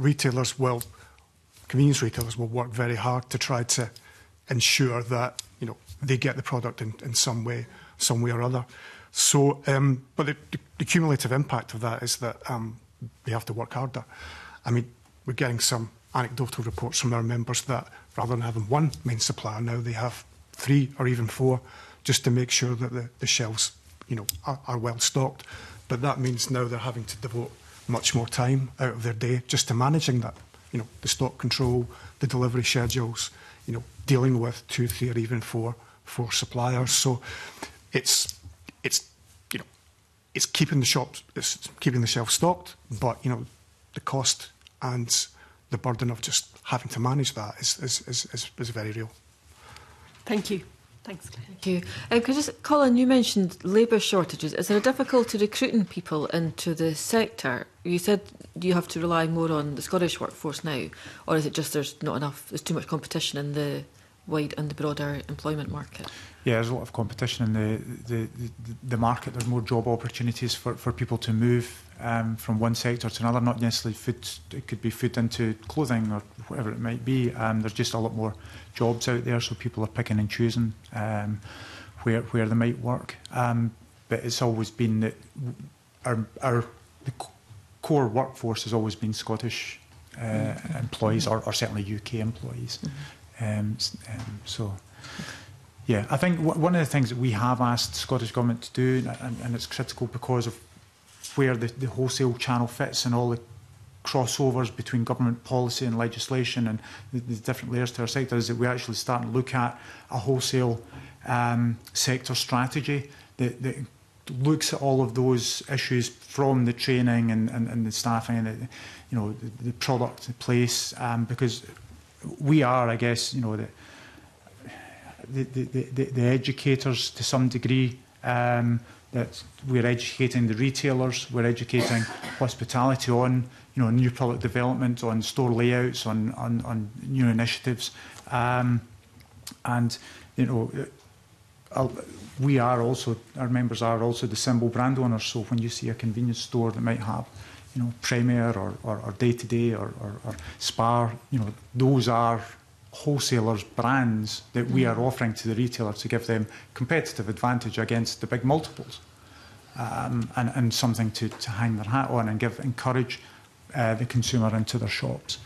convenience retailers will work very hard to try to ensure that, you know, they get the product in some way or other. So, but the cumulative impact of that is that we have to work harder. I mean, we're getting some anecdotal reports from our members that rather than having one main supplier, now they have 3 or even 4, just to make sure that the shelves, you know, are well stocked. But that means now they're having to devote much more time out of their day just to managing that, you know, the stock control, the delivery schedules, you know, dealing with 2, 3 or even 4 suppliers. So it's you know, it's keeping the shelf stocked, but, you know, the cost and the burden of just having to manage that is very real. Thank you. Thanks, Claire. Thank you. Colin, you mentioned labour shortages. Is there a difficulty recruiting people into the sector? You said you have to rely more on the Scottish workforce now, or is it just there's too much competition in the wide and the broader employment market? Yeah, there's a lot of competition in the market. There's more job opportunities for people to move from one sector to another, not necessarily food. It could be food into clothing or whatever it might be. There's just a lot more jobs out there, so people are picking and choosing where they might work. But it's always been that the core workforce has always been Scottish employees, or certainly UK employees. So, yeah, I think one of the things that we have asked the Scottish Government to do, and it's critical because of where the wholesale channel fits and all the crossovers between government policy and legislation and the different layers to our sector is that we actually start to look at a wholesale sector strategy that looks at all of those issues from the training and the staffing and the product, the place, because we are, I guess, the educators to some degree. That we're educating the retailers, we're educating hospitality on new product development, on store layouts, on new initiatives, and we are also, our members are also the symbol brand owners. So when you see a convenience store that might have Premier or Day to Day or Spar, those are wholesalers' brands that we are offering to the retailer to give them competitive advantage against the big multiples, and something to hang their hat on and encourage the consumer into their shops.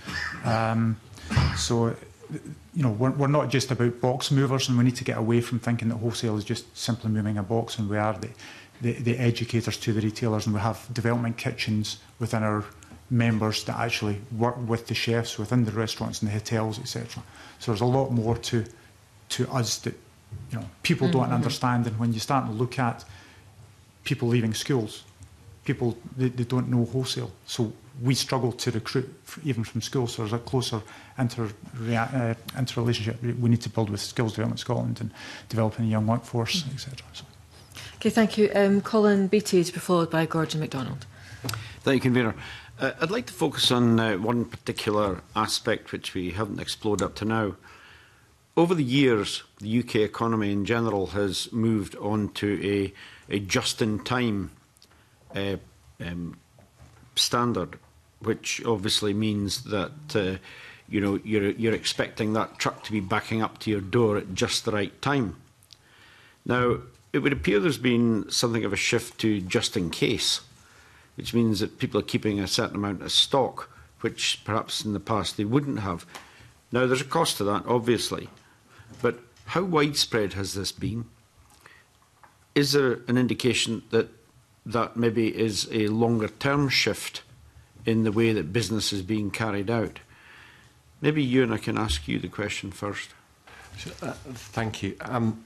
So we're not just about box movers, and we need to get away from thinking that wholesale is just simply moving a box, and we are the educators to the retailers, and we have development kitchens within our members that actually work with the chefs within the restaurants and the hotels, etc. So there's a lot more to us that people don't understand. And when you start to look at people leaving schools, people they don't know wholesale. So we struggle to recruit even from schools. So there's a closer interrelationship we need to build with Skills Development Scotland and developing a young workforce, etc. So. Okay, thank you. Colin Beattie to be followed by Gordon MacDonald. Thank you, Convener. I'd like to focus on one particular aspect which we haven't explored up to now. Over the years, the UK economy in general has moved on to a just-in-time standard, which obviously means that you're expecting that truck to be backing up to your door at just the right time. Now, it would appear there's been something of a shift to just-in-case, which means that people are keeping a certain amount of stock, which perhaps in the past they wouldn't have. Now, there's a cost to that, obviously, but how widespread has this been? Is there an indication that maybe is a longer-term shift in the way that business is being carried out? Maybe Ewan, I can ask you the question first. Sure. Thank you.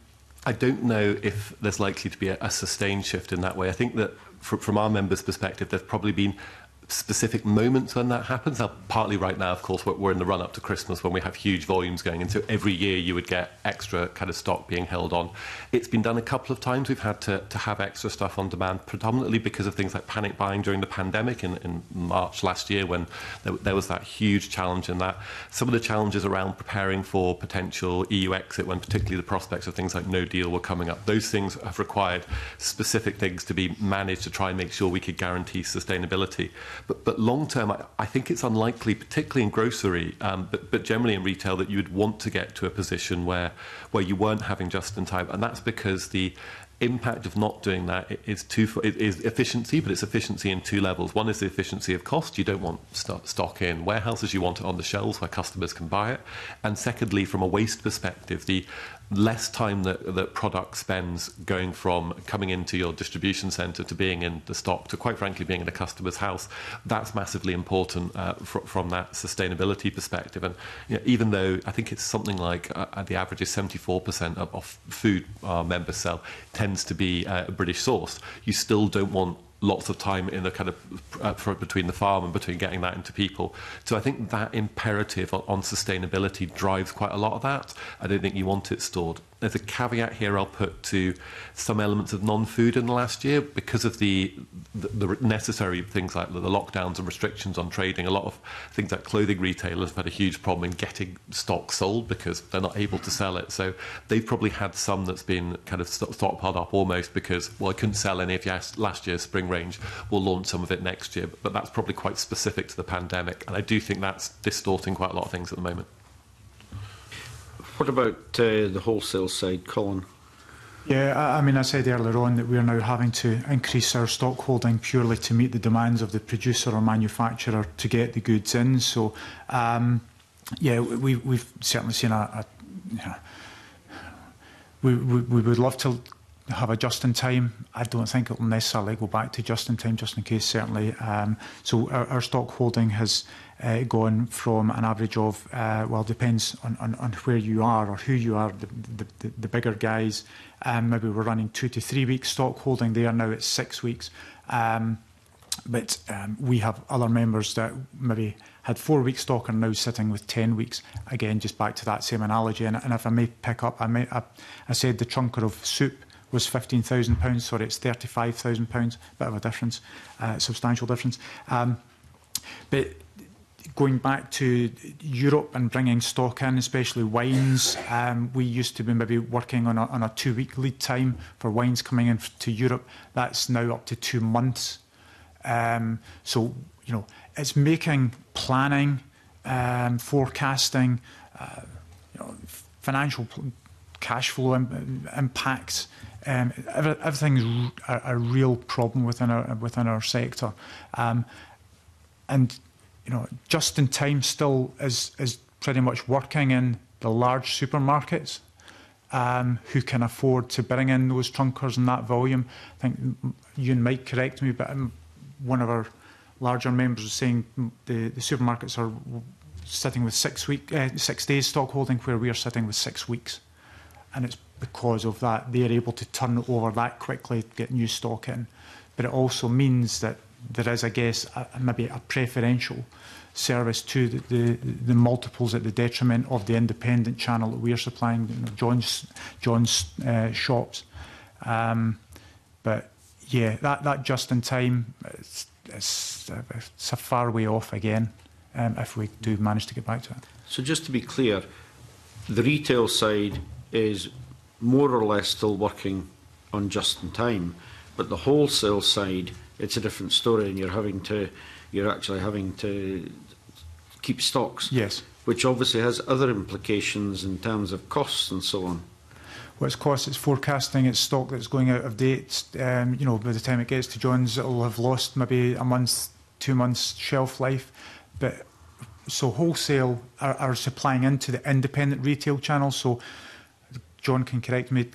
I don't know if there's likely to be a sustained shift in that way. I think that from our members' perspective, there's probably been specific moments when that happens. Now, partly right now, of course, we're in the run-up to Christmas when we have huge volumes going, and so every year you would get extra kind of stock being held on. It's been done a couple of times. We've had to have extra stuff on demand, predominantly because of things like panic buying during the pandemic in March last year, when there was that huge challenge in that. Some of the challenges around preparing for potential EU exit, when particularly the prospects of things like no deal were coming up, those things have required specific things to be managed to try and make sure we could guarantee sustainability. But long term, I think it's unlikely, particularly in grocery, but generally in retail, that you would want to get to a position where you weren't having just in time. And that's because the impact of not doing that is efficiency, but it's efficiency in two levels. One is the efficiency of cost. You don't want stock in warehouses. You want it on the shelves where customers can buy it. And secondly, from a waste perspective, the less time that product spends going from coming into your distribution centre to being in the stock to, quite frankly, being in a customer's house, that's massively important from that sustainability perspective. And even though I think it's something like the average is 74% of food our members sell tends to be British sourced, you still don't want lots of time in the kind of between the farm and between getting that into people. So I think that imperative on sustainability drives quite a lot of that. I don't think you want it stored. There's a caveat here I'll put to some elements of non-food in the last year because of the necessary things like the lockdowns and restrictions on trading. A lot of things like clothing retailers have had a huge problem in getting stock sold because they're not able to sell it. So they've probably had some that's been kind of stockpiled up almost because, well, I couldn't sell any of last year's spring range. We'll launch some of it next year. But that's probably quite specific to the pandemic. And I do think that's distorting quite a lot of things at the moment. What about the wholesale side, Colin? Yeah, I mean, I said earlier on that we're now having to increase our stock holding purely to meet the demands of the producer or manufacturer to get the goods in. So, yeah, we've certainly seen we would love to have a just-in-time. I don't think it will necessarily go back to just-in-time, just in case, certainly. So our stock holding has gone from an average of, well, depends on where you are or who you are. The bigger guys, maybe we're running 2 to 3 weeks stock holding. They are now at 6 weeks. But we have other members that maybe had 4 weeks stock and now sitting with 10 weeks. Again, just back to that same analogy. And if I may pick up, I said the trunker of soup was £15,000. Sorry, it's £35,000. Bit of a difference, substantial difference. But going back to Europe and bringing stock in, especially wines, we used to be maybe working on a 2 week lead time for wines coming in to Europe. That's now up to 2 months. So, you know, it's making planning, forecasting, you know, financial cash flow impacts. Everything's a real problem within our sector, and you know, just in time still is pretty much working in the large supermarkets who can afford to bring in those trunkers in that volume. I think you might correct me, but one of our larger members was saying the supermarkets are sitting with 6 days stock holding, where we are sitting with 6 weeks, and it's because of that they're able to turn over that quickly, get new stock in. But it also means that there is, I guess, maybe a preferential service to the multiples at the detriment of the independent channel that we are supplying, you know, John's shops. But yeah, that just in time, it's a far way off again, if we do manage to get back to it. So just to be clear, the retail side is more or less still working on just in time, but the wholesale side, it's a different story, and you're actually having to keep stocks. Yes. Which obviously has other implications in terms of costs and so on. Well, it's cost, it's forecasting, it's stock that's going out of date. You know, by the time it gets to John's, it'll have lost maybe a month, 2 months shelf life. But so wholesale are supplying into the independent retail channel. So John can correct me.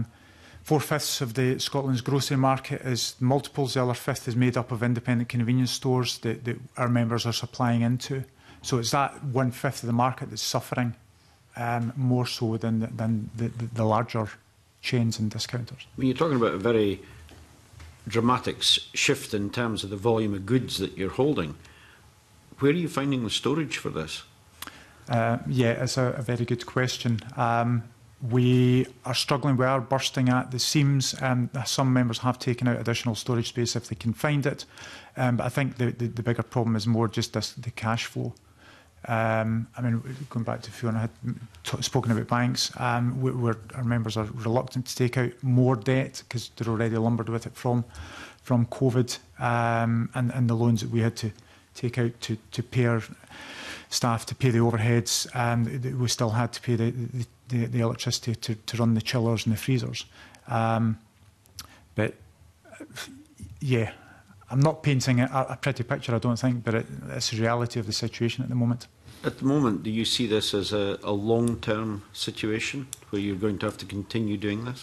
4/5 of the Scotland's grocery market is multiples. The other fifth is made up of independent convenience stores that our members are supplying into. So it's that 1/5 of the market that's suffering more so than the larger chains and discounters. When you're talking about a very dramatic shift in terms of the volume of goods that you're holding, where are you finding the storage for this? Yeah, it's a very good question. We are struggling. We are bursting at the seams. Some members have taken out additional storage space if they can find it. But I think the bigger problem is more just the cash flow. I mean, going back to Fiona had spoken about banks, our members are reluctant to take out more debt because they're already lumbered with it from COVID, and the loans that we had to take out to pay our staff, to pay the overheads. We still had to pay the electricity to run the chillers and the freezers. But yeah, I'm not painting a pretty picture, I don't think, but it's the reality of the situation at the moment. At the moment, do you see this as a long-term situation where you're going to have to continue doing this?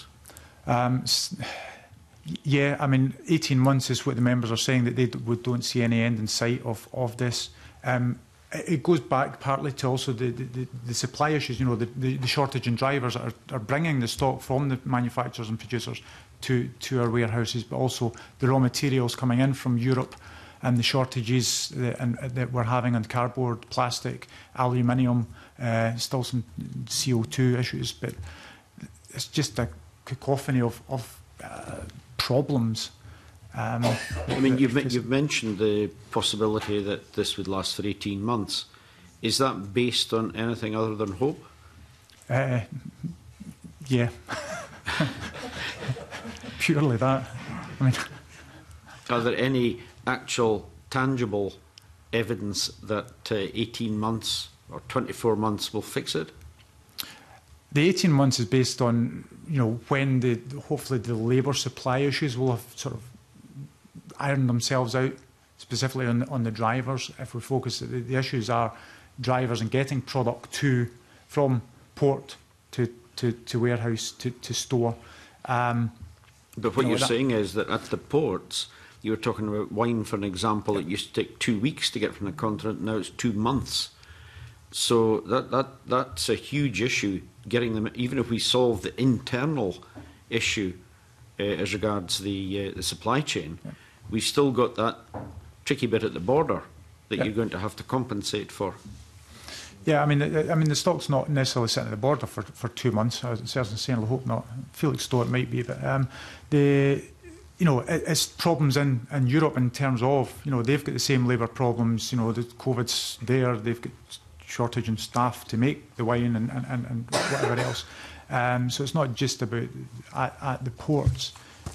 Yeah, I mean, 18 months is what the members are saying, that they don't see any end in sight of this. It goes back partly to also the supply issues, you know, the shortage in drivers are bringing the stock from the manufacturers and producers to our warehouses, but also the raw materials coming in from Europe and the shortages that we're having on cardboard, plastic, aluminium, still some CO2 issues, but it's just a cacophony of problems. I mean, you've mentioned the possibility that this would last for 18 months. Is that based on anything other than hope? Yeah. Purely that. I mean, are there any actual tangible evidence that 18 months or 24 months will fix it? The 18 months is based on, you know, when hopefully the labour supply issues will have sort of ironed themselves out, specifically on the drivers. If we focus, the issues are drivers and getting product from port to warehouse to store. But what You know, you're that- saying is that at the ports, you were talking about wine, for an example, it used to take 2 weeks to get from the continent, now it's 2 months. So that's a huge issue, getting them, even if we solve the internal issue as regards the supply chain, we've still got that tricky bit at the border that you're going to have to compensate for. Yeah, I mean, the stock's not necessarily sitting at the border for 2 months. I was certainly saying, I hope not. Felix store it might be, but it's problems in Europe in terms of, they've got the same labour problems. The COVID's there. They've got shortage in staff to make the wine and whatever else. So it's not just about at the ports.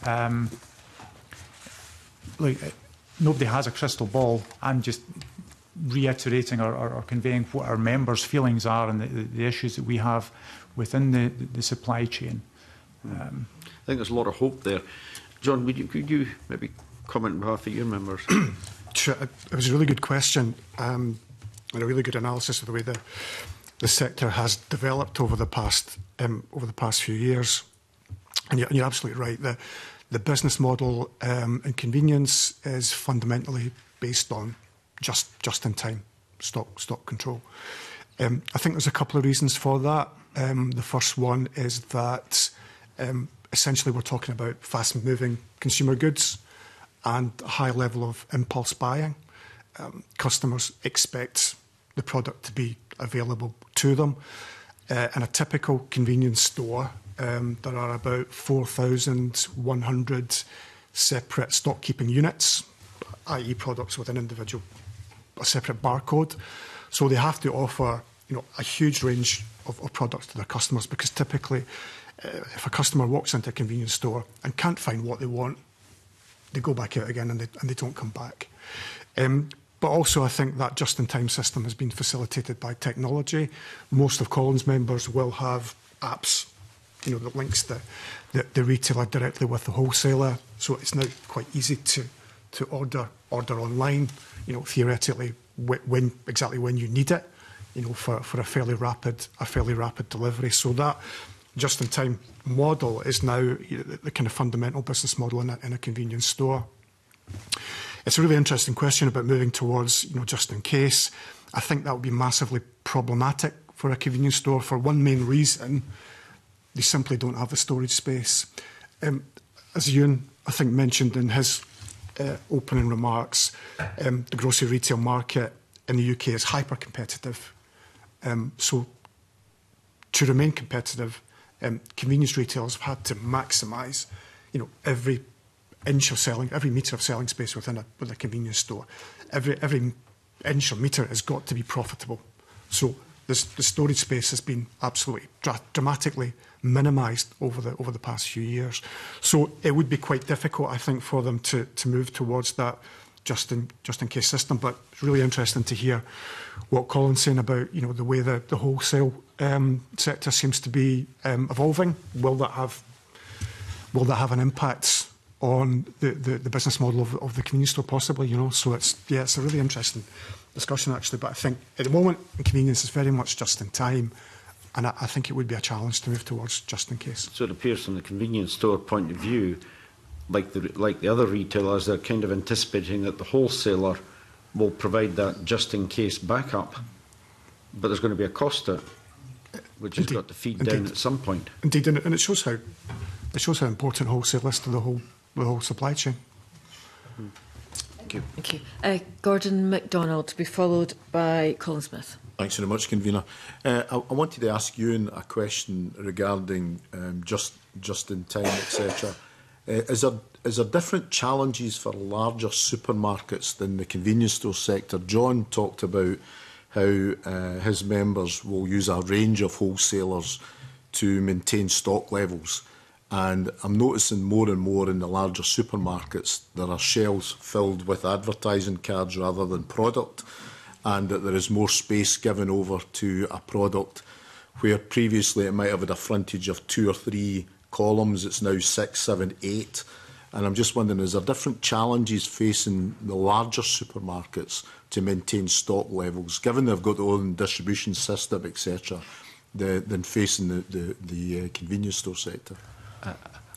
Nobody has a crystal ball. I'm just reiterating or conveying what our members' feelings are and the issues that we have within the supply chain. I think there's a lot of hope there. John, could you maybe comment on behalf of your members? Sure. It was a really good question and a really good analysis of the way the sector has developed over the past few years. And you're absolutely right. The business model and convenience is fundamentally based on just-in-time stock control. I think there's a couple of reasons for that. The first one is that essentially we're talking about fast-moving consumer goods and a high level of impulse buying. Customers expect the product to be available to them. In a typical convenience store, there are about 4,100 separate stock-keeping units, i.e. products with a separate barcode. So they have to offer a huge range of products to their customers, because typically if a customer walks into a convenience store and can't find what they want, they go back out again and they don't come back. But also I think that just-in-time system has been facilitated by technology. Most of Collins members will have apps that links the retailer directly with the wholesaler. So it's now quite easy to order online, theoretically exactly when you need it, for a fairly rapid delivery. So that just-in-time model is now the kind of fundamental business model in a convenience store. It's a really interesting question about moving towards, just in case. I think that would be massively problematic for a convenience store for one main reason: they simply don't have the storage space. As Ewan, I think, mentioned in his opening remarks, the grocery retail market in the UK is hyper-competitive. So to remain competitive, convenience retailers have had to maximise, every inch of selling, every metre of selling space within a convenience store. Every inch or metre has got to be profitable. So the storage space has been absolutely dramatically minimised over the past few years. So it would be quite difficult, I think, for them to move towards that just in case system. But it's really interesting to hear what Colin's saying about the way the wholesale sector seems to be evolving. Will that have an impact on the business model of the convenience store, possibly? So it's a really interesting discussion, actually. But I think at the moment, convenience is very much just in time, and I think it would be a challenge to move towards just in case. So it appears from the convenience store point of view, like the other retailers, they're kind of anticipating that the wholesaler will provide that just in case backup, but there's going to be a cost to it, which has got to feed down at some point. Indeed, and it shows how important wholesale is to the whole supply chain. Thank you. Thank you. Gordon MacDonald, to be followed by Colin Smith. Thanks very much, Convener. I wanted to ask Ewan a question regarding just in time, etc. Is there different challenges for larger supermarkets than the convenience store sector? John talked about how his members will use a range of wholesalers to maintain stock levels. And I'm noticing more and more in the larger supermarkets there are shelves filled with advertising cards rather than product, and that there is more space given over to a product where previously it might have had a frontage of 2 or 3 columns. It's now 6, 7, 8. And I'm just wondering, is there different challenges facing the larger supermarkets to maintain stock levels, given they've got their own distribution system, etc., than facing the convenience store sector?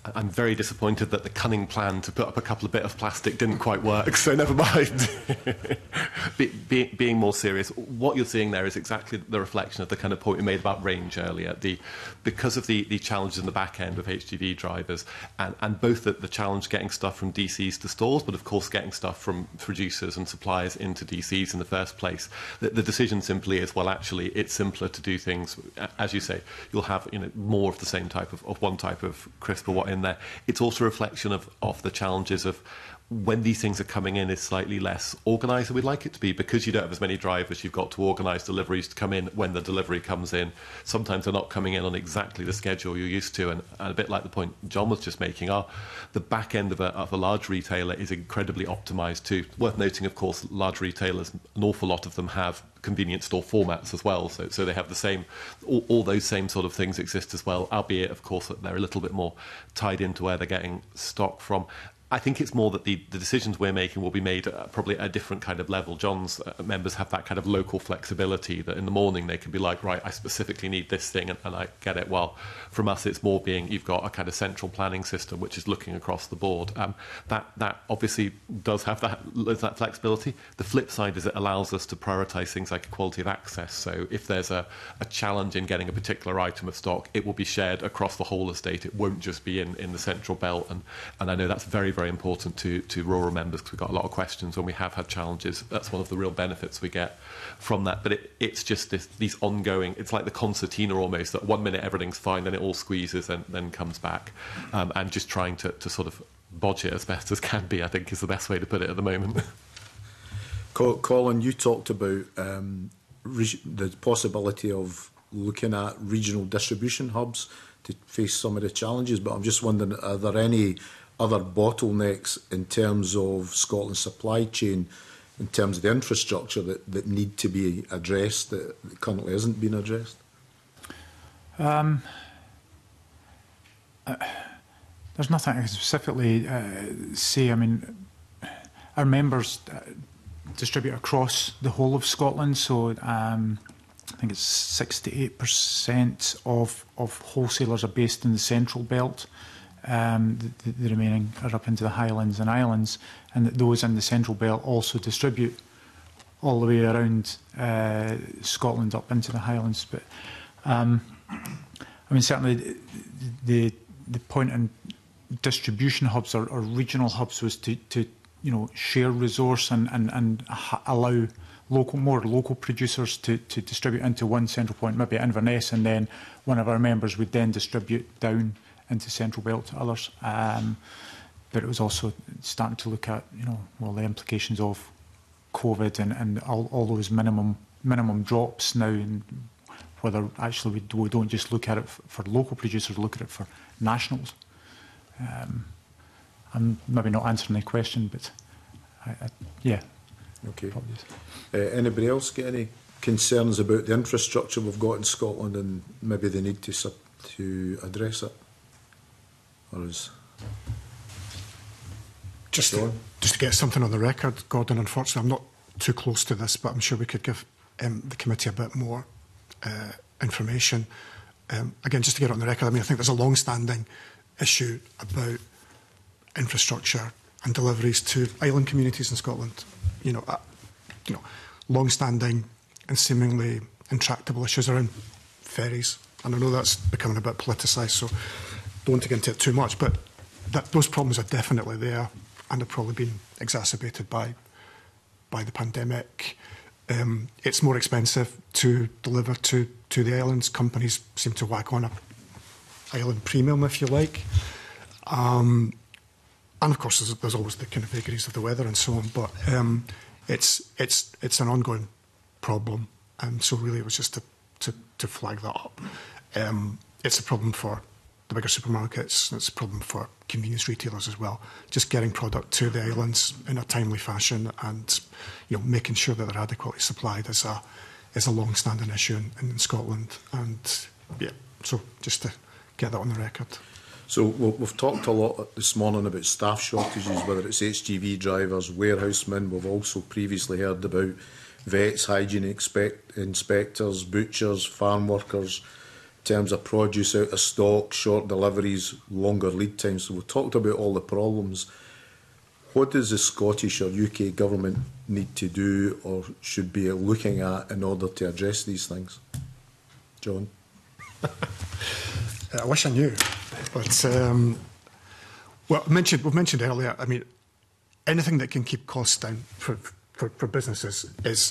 I'm very disappointed that the cunning plan to put up a couple of bits of plastic didn't quite work, so never mind. Being more serious, what you're seeing there is exactly the reflection of the kind of point we made about range earlier. Because of the challenges in the back end of HGV drivers, and both the challenge getting stuff from DCs to stores, but of course getting stuff from producers and suppliers into DCs in the first place, the decision simply is, well, actually, it's simpler to do things, as you say, you'll have more of the same type of one type of crisp or what in there. It's also a reflection of the challenges of when these things are coming in is slightly less organised than we'd like it to be. Because you don't have as many drivers, you've got to organise deliveries to come in when the delivery comes in. Sometimes they're not coming in on exactly the schedule you're used to, and a bit like the point John was just making, the back end of a large retailer is incredibly optimised too. Worth noting, of course, large retailers, an awful lot of them have convenience store formats as well, so they have the same, all those same sort of things exist as well, albeit, of course, that they're a little bit more tied into where they're getting stock from. I think it's more that the decisions we're making will be made probably at a different kind of level. John's members have that kind of local flexibility that in the morning they can be like, right, I specifically need this thing and I get it. Well, from us, it's more being, you've got a kind of central planning system which is looking across the board. That obviously does have that flexibility. The flip side is it allows us to prioritise things like equality of access. So if there's a challenge in getting a particular item of stock, it will be shared across the whole estate. It won't just be in the central belt. And I know that's very, very important to rural members, because we've got a lot of questions when we have had challenges. That's one of the real benefits we get from that. But it's just these ongoing, it's like the concertina almost, that 1 minute everything's fine, then it all squeezes and then comes back. And just trying to sort of bodge it as best as can be, I think, is the best way to put it at the moment. Colin, you talked about the possibility of looking at regional distribution hubs to face some of the challenges, but I'm just wondering, are there any other bottlenecks in terms of Scotland's supply chain, in terms of the infrastructure that need to be addressed that currently isn't being addressed? There's nothing I can specifically say. I mean, our members distribute across the whole of Scotland, so I think it's 68% of wholesalers are based in the Central Belt. The remaining are up into the Highlands and Islands, and those in the Central Belt also distribute all the way around Scotland up into the Highlands. But I mean, certainly the point in distribution hubs or regional hubs was to share resource and allow more local producers to distribute into one central point, maybe at Inverness, and then one of our members would then distribute down into Central Belt to others. But it was also starting to look at, the implications of COVID and all those minimum drops now, and whether actually we don't just look at it for local producers, look at it for nationals. I'm maybe not answering the question, but yeah. Okay. Anybody else get any concerns about the infrastructure we've got in Scotland and maybe the need to address it? Or is just to get something on the record, Gordon, unfortunately I'm not too close to this, but I'm sure we could give the committee a bit more information. Again, just to get it on the record, I mean, I think there's a long-standing issue about infrastructure and deliveries to island communities in Scotland. Long-standing and seemingly intractable issues around ferries. And I know that's becoming a bit politicised, so don't want to get into it too much, but those problems are definitely there and have probably been exacerbated by the pandemic. It's more expensive to deliver to the islands. Companies seem to whack on a island premium, if you like. And of course, there's always the kind of vagaries of the weather and so on, but it's an ongoing problem. And so really it was just to flag that up. It's a problem for the bigger supermarkets, it's a problem for convenience retailers as well. Just getting product to the islands in a timely fashion and making sure that they're adequately supplied is a long-standing issue in Scotland. And yeah, so just to get that on the record. So we've talked a lot this morning about staff shortages, whether it's HGV drivers, warehousemen. We've also previously heard about vets, hygiene inspectors, butchers, farm workers. terms of produce out of stock, short deliveries, longer lead times. So we've talked about all the problems. What does the Scottish or UK government need to do or should be looking at in order to address these things? John? I wish I knew. But, well, we've mentioned earlier, I mean, anything that can keep costs down for businesses is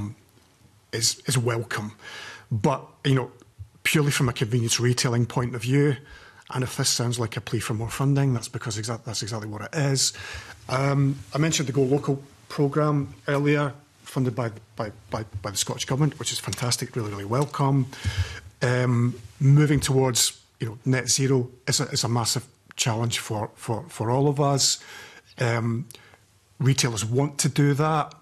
welcome. But, you know, purely from a convenience retailing point of view, and if this sounds like a plea for more funding, that's because that's exactly what it is. I mentioned the Go Local programme earlier, funded by the Scottish Government, which is fantastic, really, really welcome. Moving towards, you know, net zero is a massive challenge for all of us. Retailers want to do that.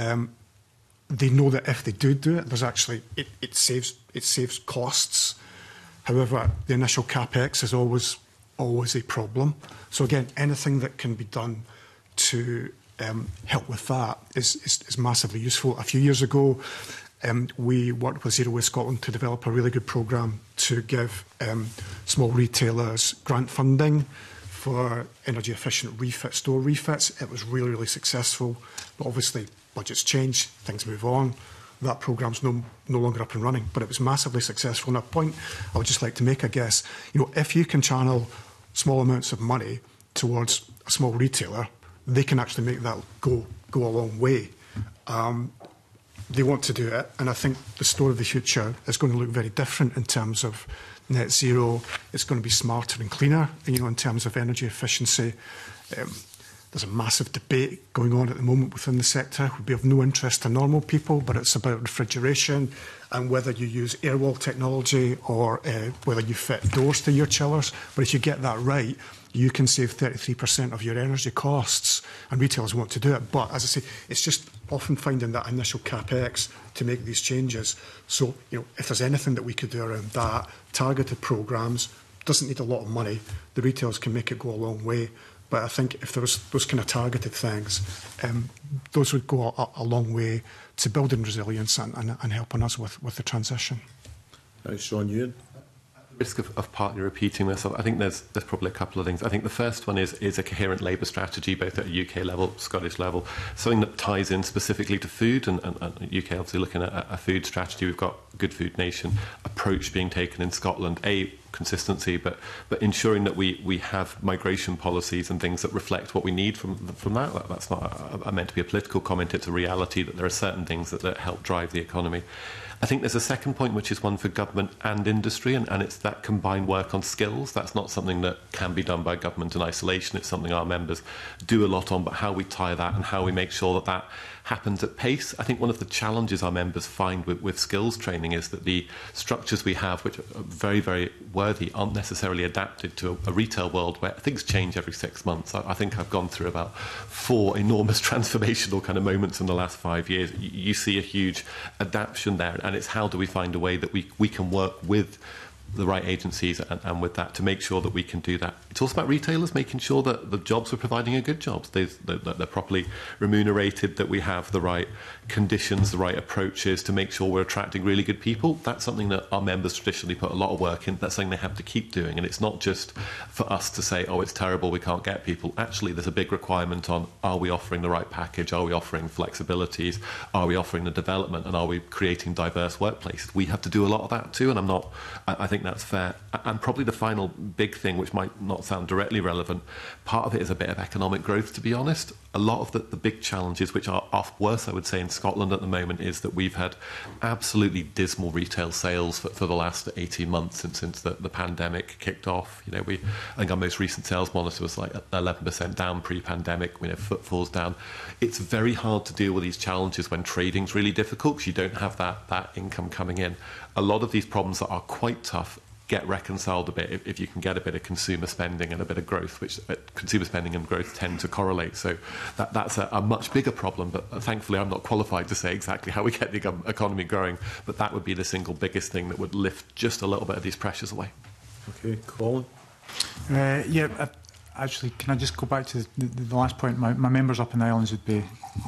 They know that if they do it, there's actually it saves costs. However, the initial capex is always a problem. So again, anything that can be done to help with that is massively useful. A few years ago, we worked with Zero Waste Scotland to develop a really good programme to give small retailers grant funding for energy efficient store refits. It was really, really successful, but obviously budgets change, things move on. That programme's no longer up and running, but it was massively successful. And a point I would just like to make, I guess, you know, if you can channel small amounts of money towards a small retailer, they can actually make that go a long way. They want to do it, and I think the store of the future is going to look very different in terms of net zero. It's going to be smarter and cleaner, you know, in terms of energy efficiency. There's a massive debate going on at the moment within the sector. It would be of no interest to normal people, but it's about refrigeration and whether you use air wall technology or whether you fit doors to your chillers. But if you get that right, you can save 33% of your energy costs, and retailers want to do it. But as I say, it's just often finding that initial capex to make these changes. So, you know, if there's anything that we could do around that, targeted programmes, doesn't need a lot of money. The retailers can make it go a long way. But I think if there was those kind of targeted things, those would go a long way to building resilience and helping us with the transition. Sean Ewan. Risk of partly repeating myself, I think there's probably a couple of things. I think the first one is a coherent labour strategy, both at a UK level, Scottish level, something that ties in specifically to food, and UK obviously looking at a food strategy. We've got Good Food Nation approach being taken in Scotland, consistency, but ensuring that we have migration policies and things that reflect what we need from that. That's not meant to be a political comment, it's a reality that there are certain things that help drive the economy. I think there's a second point, which is one for government and industry, and it's that combined work on skills. That's not something that can be done by government in isolation. It's something our members do a lot on, but how we tie that and how we make sure that happens at pace. I think one of the challenges our members find with skills training is that the structures we have, which are very, very worthy, aren't necessarily adapted to a retail world where things change every 6 months. I think I've gone through about 4 enormous transformational kind of moments in the last 5 years. You see a huge adaptation there, and it's how do we find a way that we can work with the right agencies and with that to make sure that we can do that. It's also about retailers making sure that the jobs we're providing are good jobs, they're properly remunerated, that we have the right conditions, the right approaches to make sure we're attracting really good people. That's something that our members traditionally put a lot of work in. That's something they have to keep doing, and it's not just for us to say, oh, it's terrible, we can't get people. Actually, there's a big requirement on, are we offering the right package, are we offering flexibilities, are we offering the development, and are we creating diverse workplaces? We have to do a lot of that too, and I think that's fair. And probably the final big thing, which might not sound directly relevant, part of it is a bit of economic growth, to be honest. A lot of the big challenges, which are worse, I would say, in Scotland at the moment, is that we've had absolutely dismal retail sales for the last 18 months since the pandemic kicked off. You know, I think our most recent sales monitor was like 11% down pre-pandemic. You know, footfall's down. It's very hard to deal with these challenges when trading's really difficult because you don't have that income coming in. A lot of these problems that are quite tough get reconciled a bit if you can get a bit of consumer spending and a bit of growth, which consumer spending and growth tend to correlate. So that's a much bigger problem, but thankfully I'm not qualified to say exactly how we get the economy growing, but that would be the single biggest thing that would lift just a little bit of these pressures away. Okay, Colin? Actually, can I just go back to the last point? My members up in the islands would be,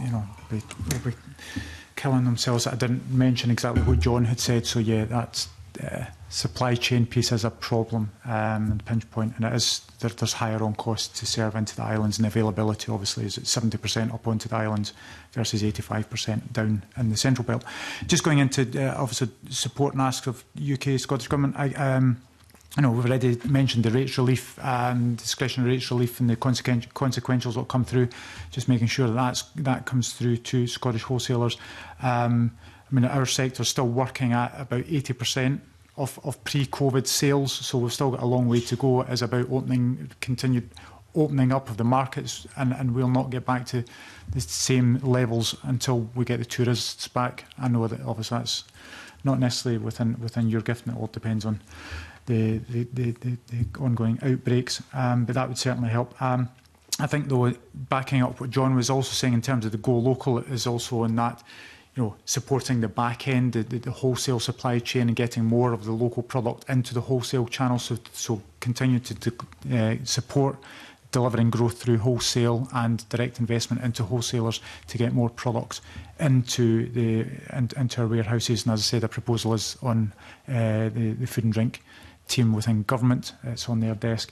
they'd be killing themselves. I didn't mention exactly what John had said, so yeah, supply chain piece is a problem and pinch point, and it is there's higher on costs to serve into the islands, and availability obviously is at 70% up onto the islands versus 85% down in the Central Belt. Just going into obviously support and asks of UK Scottish Government, I know we've already mentioned the rates relief, discretionary rates relief, and the consequentials that will come through. Just making sure that comes through to Scottish wholesalers. I mean, our sector is still working at about 80% of pre-COVID sales, so we've still got a long way to go. It is about continued opening up of the markets, and we'll not get back to the same levels until we get the tourists back. I know that obviously that's not necessarily within your gift, and it all depends on the ongoing outbreaks, but that would certainly help. I think, though, backing up what John was also saying in terms of the Go Local is also in that, supporting the back end, the wholesale supply chain, and getting more of the local product into the wholesale channel. So continue to support delivering growth through wholesale and direct investment into wholesalers to get more products into our warehouses. And as I said, a proposal is on the food and drink team within government. It's on their desk.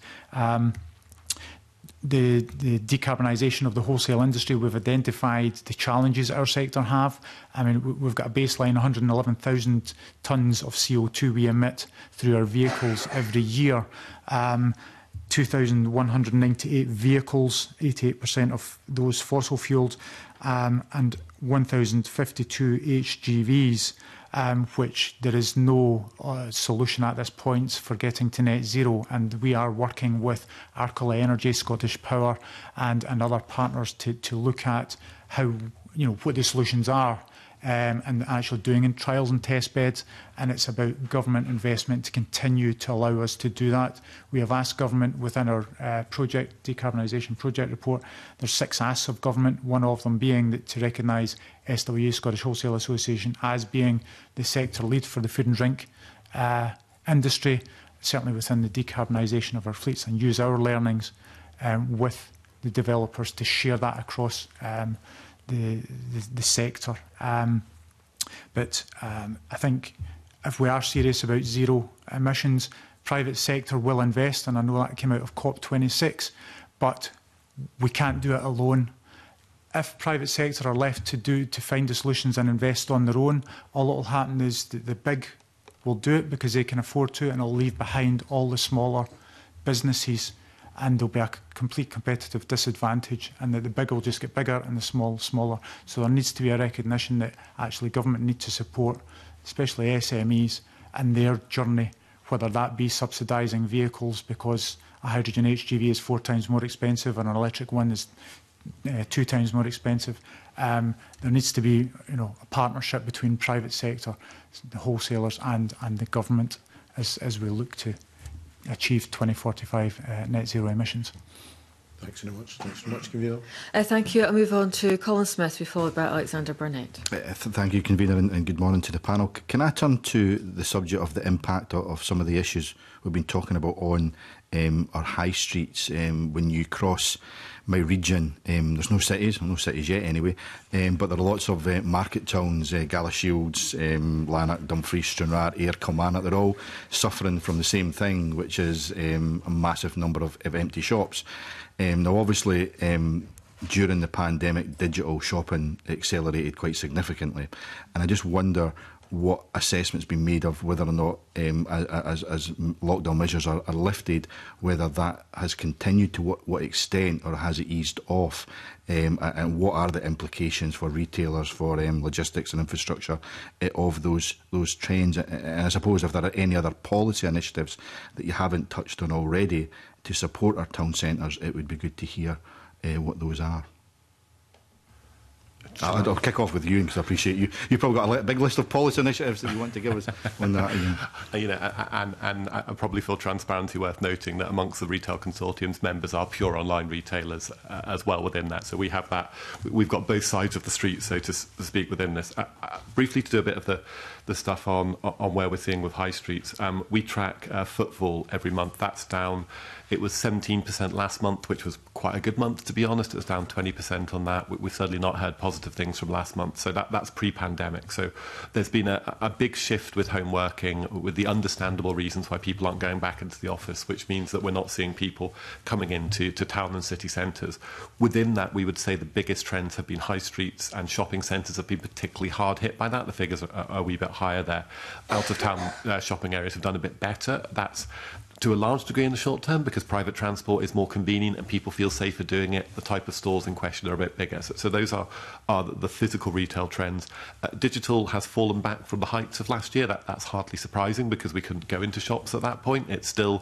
The decarbonisation of the wholesale industry, we've identified the challenges our sector have. I mean, we've got a baseline 111,000 tonnes of CO2 we emit through our vehicles every year. 2,198 vehicles, 88% of those fossil fueled, and 1,052 HGVs, which there is no solution at this point for getting to net zero. And we are working with Arcola Energy, Scottish Power, and other partners to look at how, what the solutions are. And actually doing in trials and test beds, and it's about government investment to continue to allow us to do that. We have asked government within our decarbonisation project report. There's 6 asks of government, one of them being that to recognise SWA, Scottish Wholesale Association, as being the sector lead for the food and drink industry, certainly within the decarbonisation of our fleets, and use our learnings with the developers to share that across the sector. But I think if we are serious about zero emissions, private sector will invest, and I know that came out of COP26, but we can't do it alone. If private sector are left to find the solutions and invest on their own, all that will happen is that the big will do it because they can afford to, and it'll leave behind all the smaller businesses, and there'll be a complete competitive disadvantage, and that the big will just get bigger and the small smaller. So there needs to be a recognition that actually government need to support, especially SMEs, and their journey, whether that be subsidising vehicles because a hydrogen HGV is 4 times more expensive and an electric one is 2 times more expensive. There needs to be a partnership between private sector, the wholesalers, and the government as we look to achieve 2045 net zero emissions. Thanks very much. Thanks very much, Convener. Thank you. I'll move on to Colin Smith, to be followed by Alexander Burnett. Thank you, Convener, and good morning to the panel. Can I turn to the subject of the impact of some of the issues we've been talking about on our high streets? When you cross my region, there's no cities yet anyway, but there are lots of market towns, Galashiels, Lanark, Dumfries, Stranraer, Ayr, Kilmarnock. They're all suffering from the same thing, which is a massive number of empty shops. Now, obviously, during the pandemic, digital shopping accelerated quite significantly, and I just wonder what assessment's been made of whether or not, as lockdown measures are lifted, whether that has continued to what extent, or has it eased off, and what are the implications for retailers, for logistics and infrastructure of those trends. And I suppose if there are any other policy initiatives that you haven't touched on already to support our town centres, it would be good to hear what those are. I'll kick off with you, because I appreciate you. You've probably got a big list of policy initiatives that you want to give us on that. And I probably feel transparency worth noting that amongst the Retail Consortium's members are pure online retailers as well within that. So we have that. We've got both sides of the street, so to speak, within this. Briefly, to do a bit of the stuff on where we're seeing with high streets, we track footfall every month. That's down It was 17% last month, which was quite a good month, to be honest. It was down 20% on that. We've certainly not heard positive things from last month. So that's pre-pandemic. So there's been a big shift with home working, with the understandable reasons why people aren't going back into the office, which means that we're not seeing people coming into town and city centres. Within that, we would say the biggest trends have been high streets, and shopping centres have been particularly hard hit by that. The figures are a wee bit higher there. Out of town shopping areas have done a bit better. That's to a large degree in the short term because private transport is more convenient and people feel safer doing it. The type of stores in question are a bit bigger. So those are the physical retail trends. Digital has fallen back from the heights of last year. That's hardly surprising because we couldn't go into shops at that point. It's still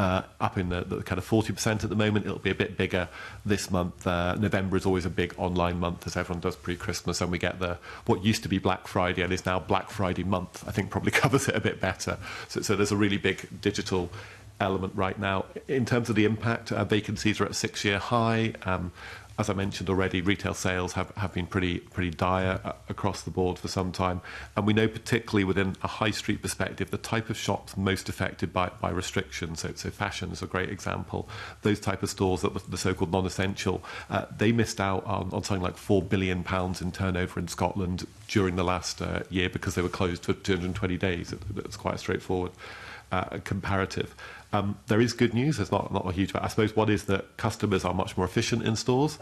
up in the kind of 40% at the moment. It'll be a bit bigger this month. November is always a big online month, as everyone does pre-Christmas, and we get what used to be Black Friday and is now Black Friday month. I think probably covers it a bit better. So there's a really big digital element right now. In terms of the impact, vacancies are at a 6-year high. As I mentioned already, retail sales have been pretty dire across the board for some time. And we know particularly within a high street perspective, the type of shops most affected by restrictions. So fashion is a great example. Those type of stores that were the so-called non-essential, they missed out on something like £4 billion in turnover in Scotland during the last year because they were closed for 220 days. It's quite a straightforward comparative. There is good news. There's not a huge amount. I suppose what is that customers are much more efficient in stores.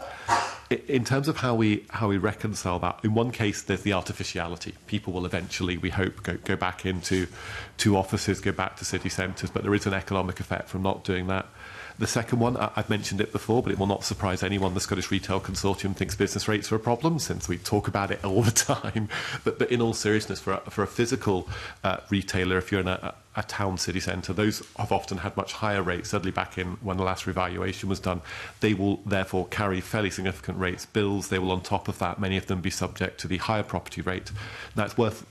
In terms of how we reconcile that, in one case there's the artificiality. People will eventually, we hope, go back into offices, go back to city centres, but there is an economic effect from not doing that. The second one, I've mentioned it before, but it will not surprise anyone. The Scottish Retail Consortium thinks business rates are a problem, since we talk about it all the time. But in all seriousness, for a physical retailer, if you're in a town city centre, those have often had much higher rates, certainly back in when the last revaluation was done. They will therefore carry fairly significant rates bills. They will, on top of that, many of them be subject to the higher property rate. Now, it's worth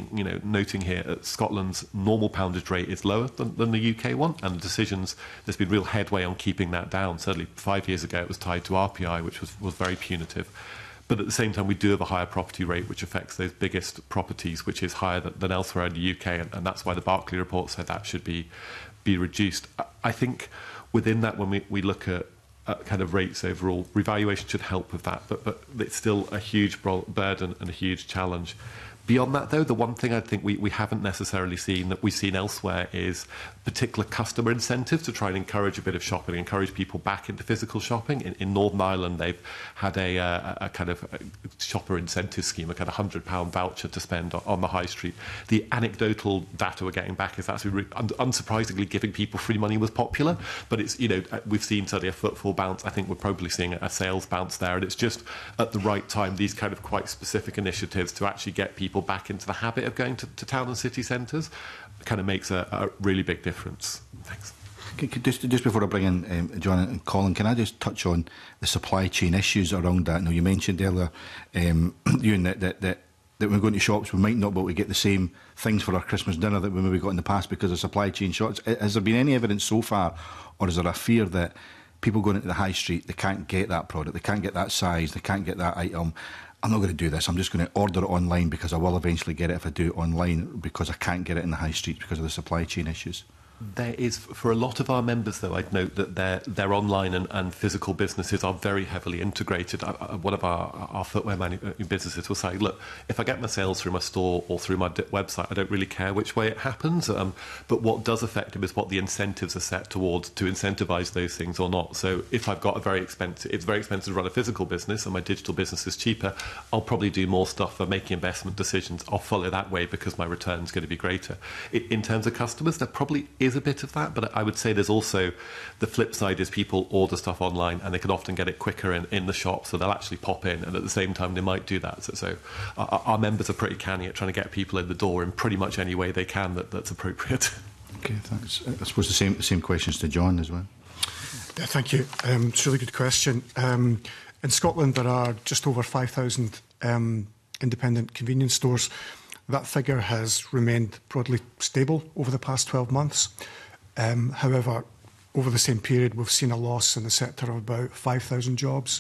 noting here that Scotland's normal poundage rate is lower than the UK one, and the decisions, there's been real headway on keeping that down. Certainly 5 years ago it was tied to RPI, which was very punitive. But at the same time, we do have a higher property rate, which affects those biggest properties, which is higher than elsewhere in the UK, and that's why the Barclay report said that should be reduced. I think within that, when we look at kind of rates overall, revaluation should help with that, but it's still a huge burden and a huge challenge. Beyond that, though, the one thing I think we haven't necessarily seen that we've seen elsewhere is particular customer incentives to try and encourage a bit of shopping, encourage people back into physical shopping. In Northern Ireland, they've had a kind of shopper incentive scheme, a kind of £100 voucher to spend on the high street. The anecdotal data we're getting back is actually unsurprisingly giving people free money was popular, but it's, we've seen certainly a footfall bounce. I think we're probably seeing a sales bounce there, and it's just at the right time, these kind of quite specific initiatives to actually get people back into the habit of going to town and city centres kind of makes a really big difference. Thanks. Just before I bring in John and Colin, can I just touch on the supply chain issues around that? Now, you mentioned earlier, Ewan, that when we go into shops, we might not be able to get the same things for our Christmas dinner that we maybe got in the past because of supply chain shorts. Has there been any evidence so far, or is there a fear that people going into the high street, they can't get that product, they can't get that size, they can't get that item? I'm not going to do this. I'm just going to order it online because I will eventually get it if I do it online because I can't get it in the high street because of the supply chain issues. There is, for a lot of our members, though, I'd note that their online and physical businesses are very heavily integrated. One of our footwear businesses will say, look, if I get my sales through my store or through my website, I don't really care which way it happens. But what does affect them is what the incentives are set towards to incentivise those things or not. So if I've got it's very expensive to run a physical business and my digital business is cheaper, I'll probably do more stuff for making investment decisions. I'll follow that way because my return is going to be greater. In terms of customers, there probably is a bit of that, but I would say there's also the flip side is people order stuff online and they can often get it quicker in the shop, so they'll actually pop in, and at the same time they might do that. So our members are pretty canny at trying to get people in the door in pretty much any way they can that's appropriate. Okay, thanks. I suppose the same questions to John as well. Yeah, thank you. It's a really good question. In Scotland, there are just over 5,000 independent convenience stores. That figure has remained broadly stable over the past 12 months. However, over the same period, we've seen a loss in the sector of about 5,000 jobs.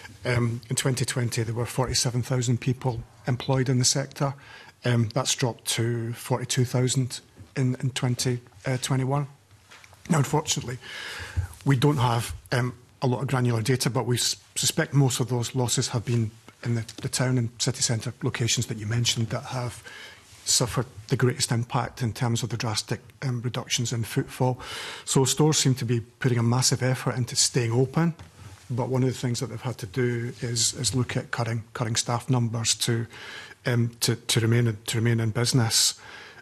In 2020, there were 47,000 people employed in the sector. That's dropped to 42,000 in 2021. Now, unfortunately, We don't have a lot of granular data, but we suspect most of those losses have been in the town and city centre locations that you mentioned that have suffered the greatest impact in terms of the drastic reductions in footfall. So stores seem to be putting a massive effort into staying open, but one of the things that they've had to do is look at cutting staff numbers to remain in business.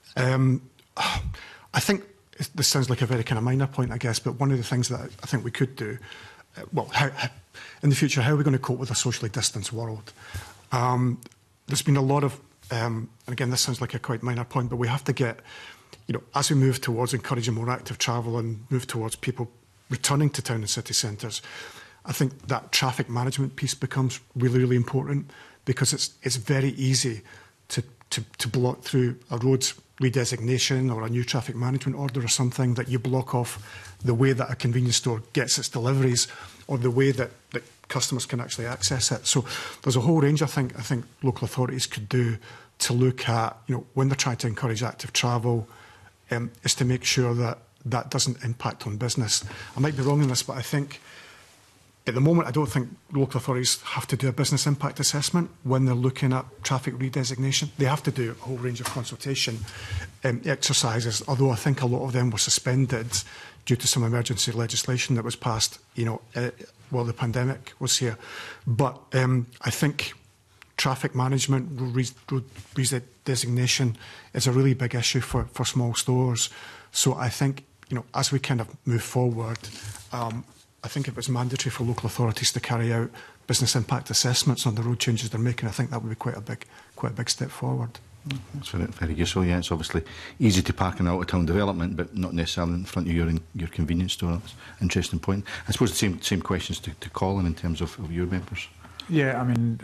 I think this sounds like a very kind of minor point, I guess, but one of the things that I think we could do, in the future, how are we going to cope with a socially distanced world? There's been a lot of, and again, this sounds like a quite minor point, but we have to get, as we move towards encouraging more active travel and move towards people returning to town and city centres, I think that traffic management piece becomes really, really important, because it's very easy to block through a road's redesignation or a new traffic management order or something, that you block off the way that a convenience store gets its deliveries or the way that customers can actually access it. So there's a whole range I think local authorities could do to look at, when they're trying to encourage active travel, is to make sure that that doesn't impact on business. I might be wrong in this, but I think at the moment, I don't think local authorities have to do a business impact assessment when they're looking at traffic redesignation. They have to do a whole range of consultation exercises, although I think a lot of them were suspended due to some emergency legislation that was passed, while the pandemic was here. But I think traffic management, road redesignation is a really big issue for small stores. So I think, as we kind of move forward, I think if it was mandatory for local authorities to carry out business impact assessments on the road changes they're making, I think that would be quite a big step forward. That's very, very useful. Yeah, it's obviously easy to park in out-of-town development, but not necessarily in front of your convenience store. That's an interesting point. I suppose the same questions to Colin in terms of your members. Yeah, I mean,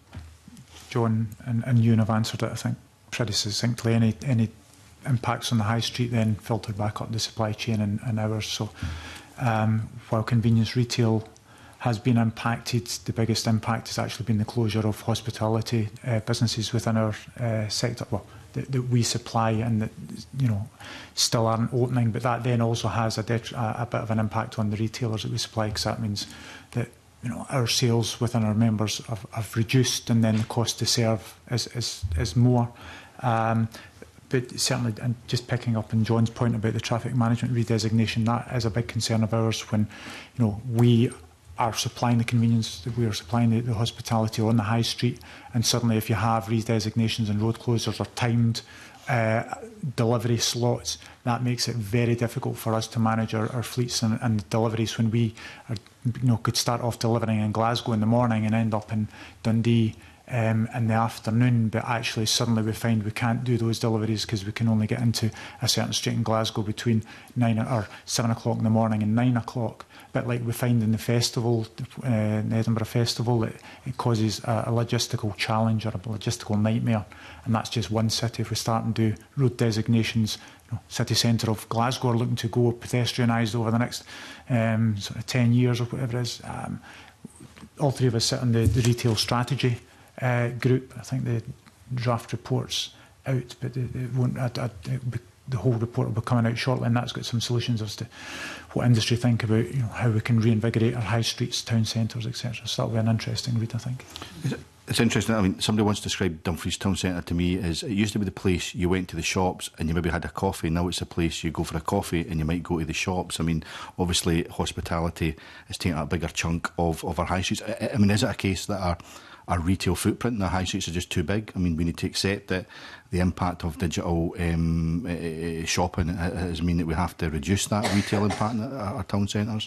John and Ewan have answered it, I think, pretty succinctly. Any impacts on the high street then filtered back up the supply chain and ours. So while convenience retail has been impacted, the biggest impact has actually been the closure of hospitality businesses within our sector, that we supply and that still aren't opening. But that then also has a bit of an impact on the retailers that we supply, because that means that our sales within our members have reduced, and then the cost to serve is more. But certainly, and just picking up on John's point about the traffic management redesignation, that is a big concern of ours when we are supplying the convenience, we are supplying the hospitality on the high street, and suddenly if you have redesignations and road closures or timed delivery slots, that makes it very difficult for us to manage our fleets and deliveries when we are, could start off delivering in Glasgow in the morning and end up in Dundee in the afternoon, but actually suddenly we find we can't do those deliveries because we can only get into a certain street in Glasgow between 7 o'clock in the morning and 9 o'clock. But like we find in the festival, the Edinburgh Festival, it causes a logistical challenge or a logistical nightmare, and that's just one city. If we start and do road designations, city centre of Glasgow are looking to go pedestrianised over the next sort of 10 years or whatever it is. All three of us sit on the retail strategy group. I think the draft report's out, but it won't. The whole report will be coming out shortly, and that's got some solutions as to what industry think about how we can reinvigorate our high streets, town centres, etc. So that'll be an interesting read, I think. It's interesting. I mean, somebody once described Dumfries Town Centre to me as it used to be the place you went to the shops and you maybe had a coffee. Now it's a place you go for a coffee and you might go to the shops. I mean, obviously hospitality is taking a bigger chunk of our high streets. I mean, is it a case that our retail footprint in our high streets are just too big? I mean, we need to accept that the impact of digital shopping has mean that we have to reduce that retail impact in our town centres.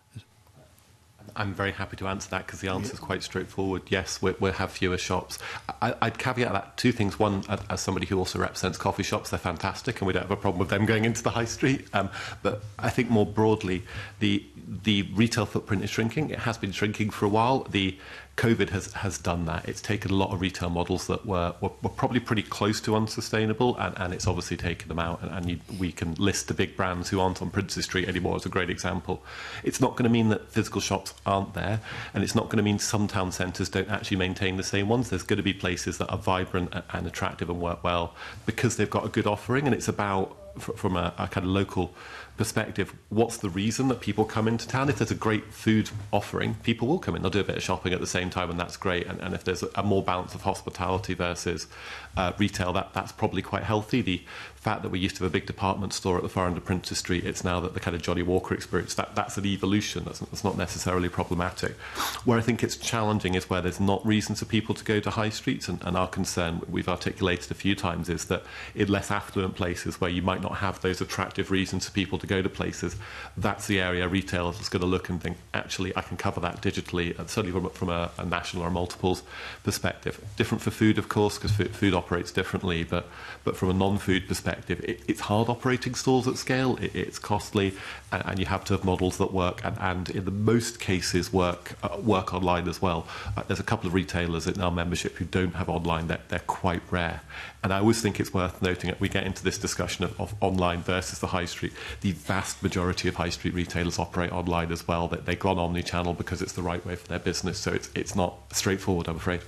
I'm very happy to answer that because the answer is quite straightforward. Yes, we'll have fewer shops. I'd caveat that two things. One, as somebody who also represents coffee shops, they're fantastic and we don't have a problem with them going into the high street. But I think more broadly, the retail footprint is shrinking. It has been shrinking for a while. The COVID has done that. It's taken a lot of retail models that were probably pretty close to unsustainable, and it's obviously taken them out. And we can list the big brands who aren't on Princes Street anymore as a great example. It's not going to mean that physical shops aren't there, and it's not going to mean some town centres don't actually maintain the same ones. There's going to be places that are vibrant and attractive and work well because they've got a good offering, and it's about from a kind of local perspective, what's the reason that people come into town? If there's a great food offering, people will come in. They'll do a bit of shopping at the same time, and that's great. And if there's a more balance of hospitality versus retail, that's probably quite healthy. The fact that we used to have a big department store at the far end of Princes Street, it's now that the kind of Johnny Walker experience, that's an evolution. That's not necessarily problematic. Where I think it's challenging is where there's not reasons for people to go to high streets, and our concern, we've articulated a few times, is that in less affluent places where you might not have those attractive reasons for people to go to places, that's the area retailers are going to look and think, actually, I can cover that digitally, certainly from a national or multiples perspective. Different for food, of course, because food operates differently, but from a non-food perspective, it's hard operating stores at scale, it's costly, and you have to have models that work, and in the most cases work online as well. There's a couple of retailers in our membership who don't have online. They're quite rare. And I always think it's worth noting that we get into this discussion of online versus the high street. The vast majority of high street retailers operate online as well. They've gone omni-channel because it's the right way for their business. So it's not straightforward, I'm afraid.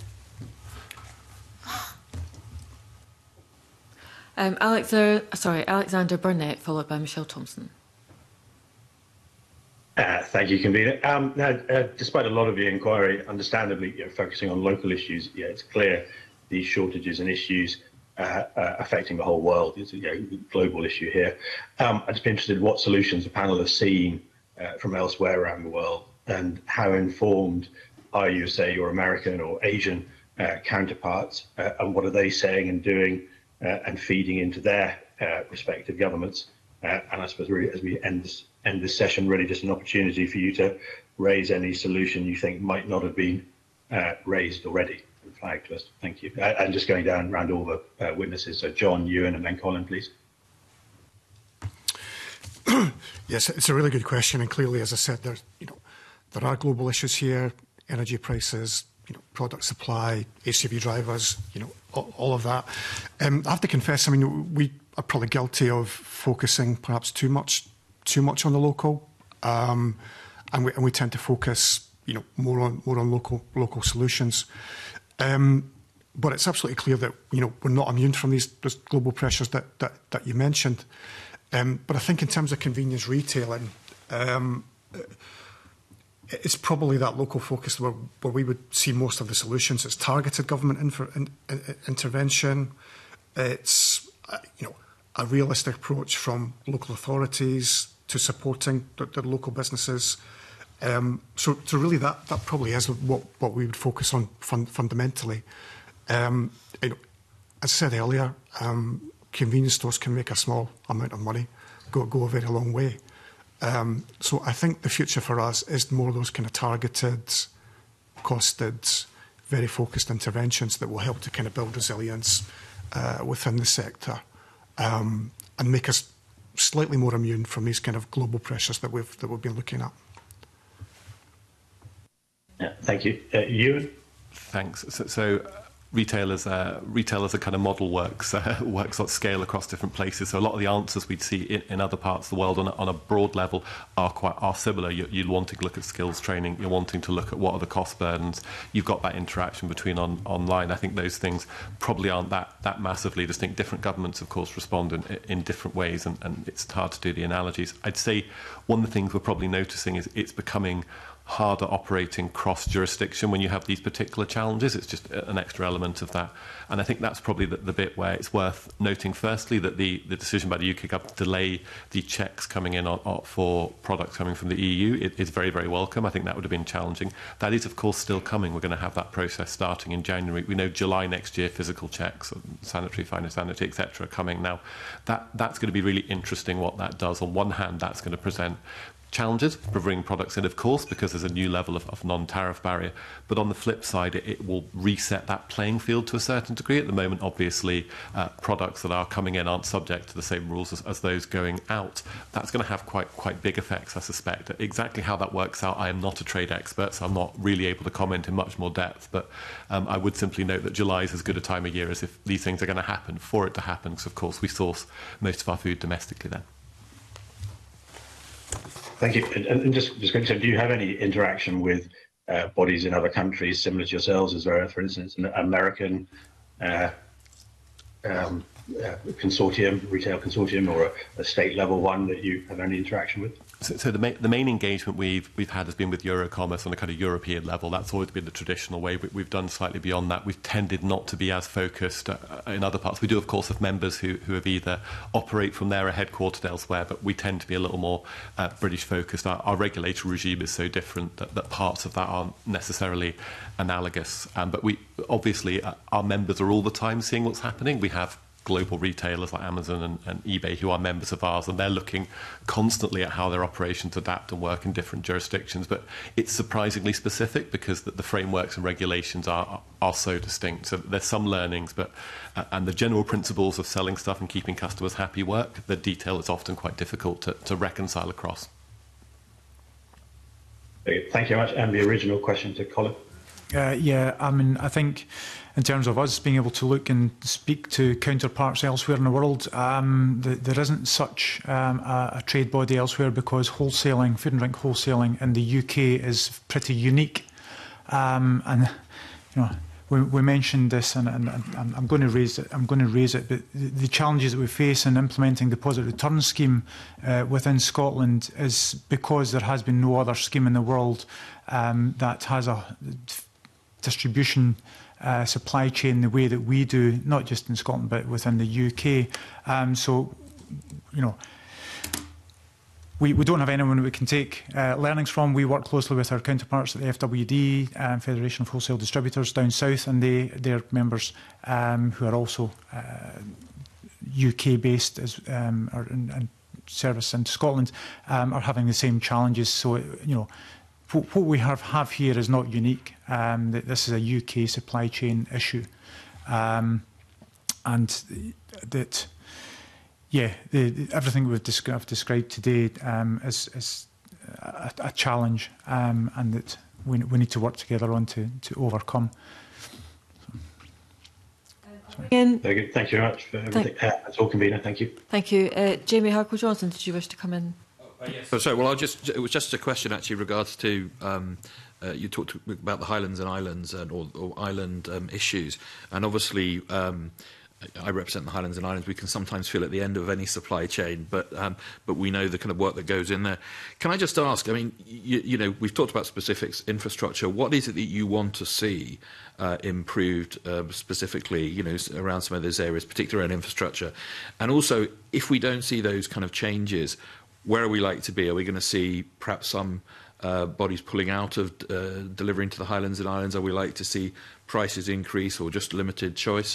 Alexander Burnett, followed by Michelle Thompson. Thank you, convener. Despite a lot of the inquiry, understandably focusing on local issues, it's clear these shortages and issues affecting the whole world. It's a global issue here. I'd just be interested in what solutions the panel has seen from elsewhere around the world, and how informed are you, say, your American or Asian counterparts, and what are they saying and doing and feeding into their respective governments. And I suppose really, as we end this session, really just an opportunity for you to raise any solution you think might not have been raised already and flagged to us. Thank you. And just going down around all the witnesses. So John, Ewan, and then Colin, please. Yes, it's a really good question, and clearly, as I said, there are global issues here: energy prices, product supply, HGV drivers, all of that. I have to confess, we are probably guilty of focusing perhaps too much on the local, and we tend to focus, more on local solutions. But it's absolutely clear that we're not immune from these global pressures that you mentioned. But I think in terms of convenience retailing, it's probably that local focus where we would see most of the solutions. It's targeted government intervention. It's a realistic approach from local authorities to supporting the local businesses. So really that probably is what we would focus on fundamentally. As I said earlier, convenience stores can make a small amount of money go a very long way. So I think the future for us is more of those kind of targeted, costed, very focused interventions that will help to kind of build resilience within the sector, and make us slightly more immune from these kind of global pressures that we've been looking at. Yeah, thank you. Ewan? Thanks. So retailers are kind of model works on scale across different places. So a lot of the answers we'd see in other parts of the world on a broad level are similar. You're wanting to look at skills training. You're wanting to look at what are the cost burdens. You've got that interaction between online. I think those things probably aren't that massively distinct. Different governments, of course, respond in different ways, and it's hard to do the analogies. I'd say one of the things we're probably noticing is it's becoming harder operating cross-jurisdiction when you have these particular challenges. It's just an extra element of that. And I think that's probably the bit where it's worth noting, firstly, that the decision by the UK government to delay the checks coming in for products coming from the EU is very, very welcome. I think that would have been challenging. That is, of course, still coming. We're going to have that process starting in January. We know July next year, physical checks, sanitary, phytosanitary, etc. coming. Now, that's going to be really interesting what that does. On one hand, that's going to present challenges for bringing products in, of course, because there's a new level of non-tariff barrier. But on the flip side, it will reset that playing field to a certain degree. At the moment, obviously, products that are coming in aren't subject to the same rules as those going out. That's going to have quite big effects, I suspect. Exactly how that works out, I am not a trade expert, so I'm not really able to comment in much more depth. But I would simply note that July is as good a time of year as if these things are going to happen, for it to happen, because, of course, we source most of our food domestically then. Thank you. And just quickly, so do you have any interaction with bodies in other countries similar to yourselves? Is there, for instance, an American consortium, retail consortium, or a state level one that you have any interaction with? So the main engagement we've had has been with Eurocommerce on a kind of European level. That's always been the traditional way. We've done slightly beyond that. We've tended not to be as focused in other parts. We do, of course, have members who have either operate from there or headquartered elsewhere, but we tend to be a little more British focused. Our regulatory regime is so different that parts of that aren't necessarily analogous. But we obviously, our members are all the time seeing what's happening. We have global retailers like Amazon and eBay who are members of ours, and they're looking constantly at how their operations adapt and work in different jurisdictions. But it's surprisingly specific because the frameworks and regulations are so distinct. So there's some learnings, but and the general principles of selling stuff and keeping customers happy work. The detail is often quite difficult to reconcile across. Thank you very much. And the original question to Colin. Yeah, I mean, I think in terms of us being able to look and speak to counterparts elsewhere in the world, there isn't such a trade body elsewhere because wholesaling, food and drink wholesaling in the UK is pretty unique. And you know, we mentioned this, and I'm going to raise it. But the challenges that we face in implementing deposit return scheme within Scotland is because there has been no other scheme in the world that has a distribution supply chain the way that we do, not just in Scotland but within the UK. So, you know, we don't have anyone we can take learnings from. We work closely with our counterparts at the FWD, Federation of Wholesale Distributors down south, and their members who are also UK based as and service in Scotland are having the same challenges. So, you know, what we have here is not unique. This is a UK supply chain issue, and that, yeah, everything I've described today is a challenge, and that we need to work together on to overcome. Very good. Thank you very much for everything. That's all, convener. Thank you. Thank you. Jamie Harcourt-Johnson, did you wish to come in? Yes. So, well, it was just a question actually regards to you talked about the Highlands and Islands or island issues, and obviously I represent the Highlands and Islands. We can sometimes feel at the end of any supply chain, but we know the kind of work that goes in there. Can I just ask? I mean, you know, we've talked about specifics, infrastructure. What is it that you want to see improved specifically? You know, around some of those areas, particularly around infrastructure, and also if we don't see those kind of changes, where are we likely to be? Are we going to see perhaps some bodies pulling out of delivering to the Highlands and Islands? Are we likely to see prices increase or just limited choice?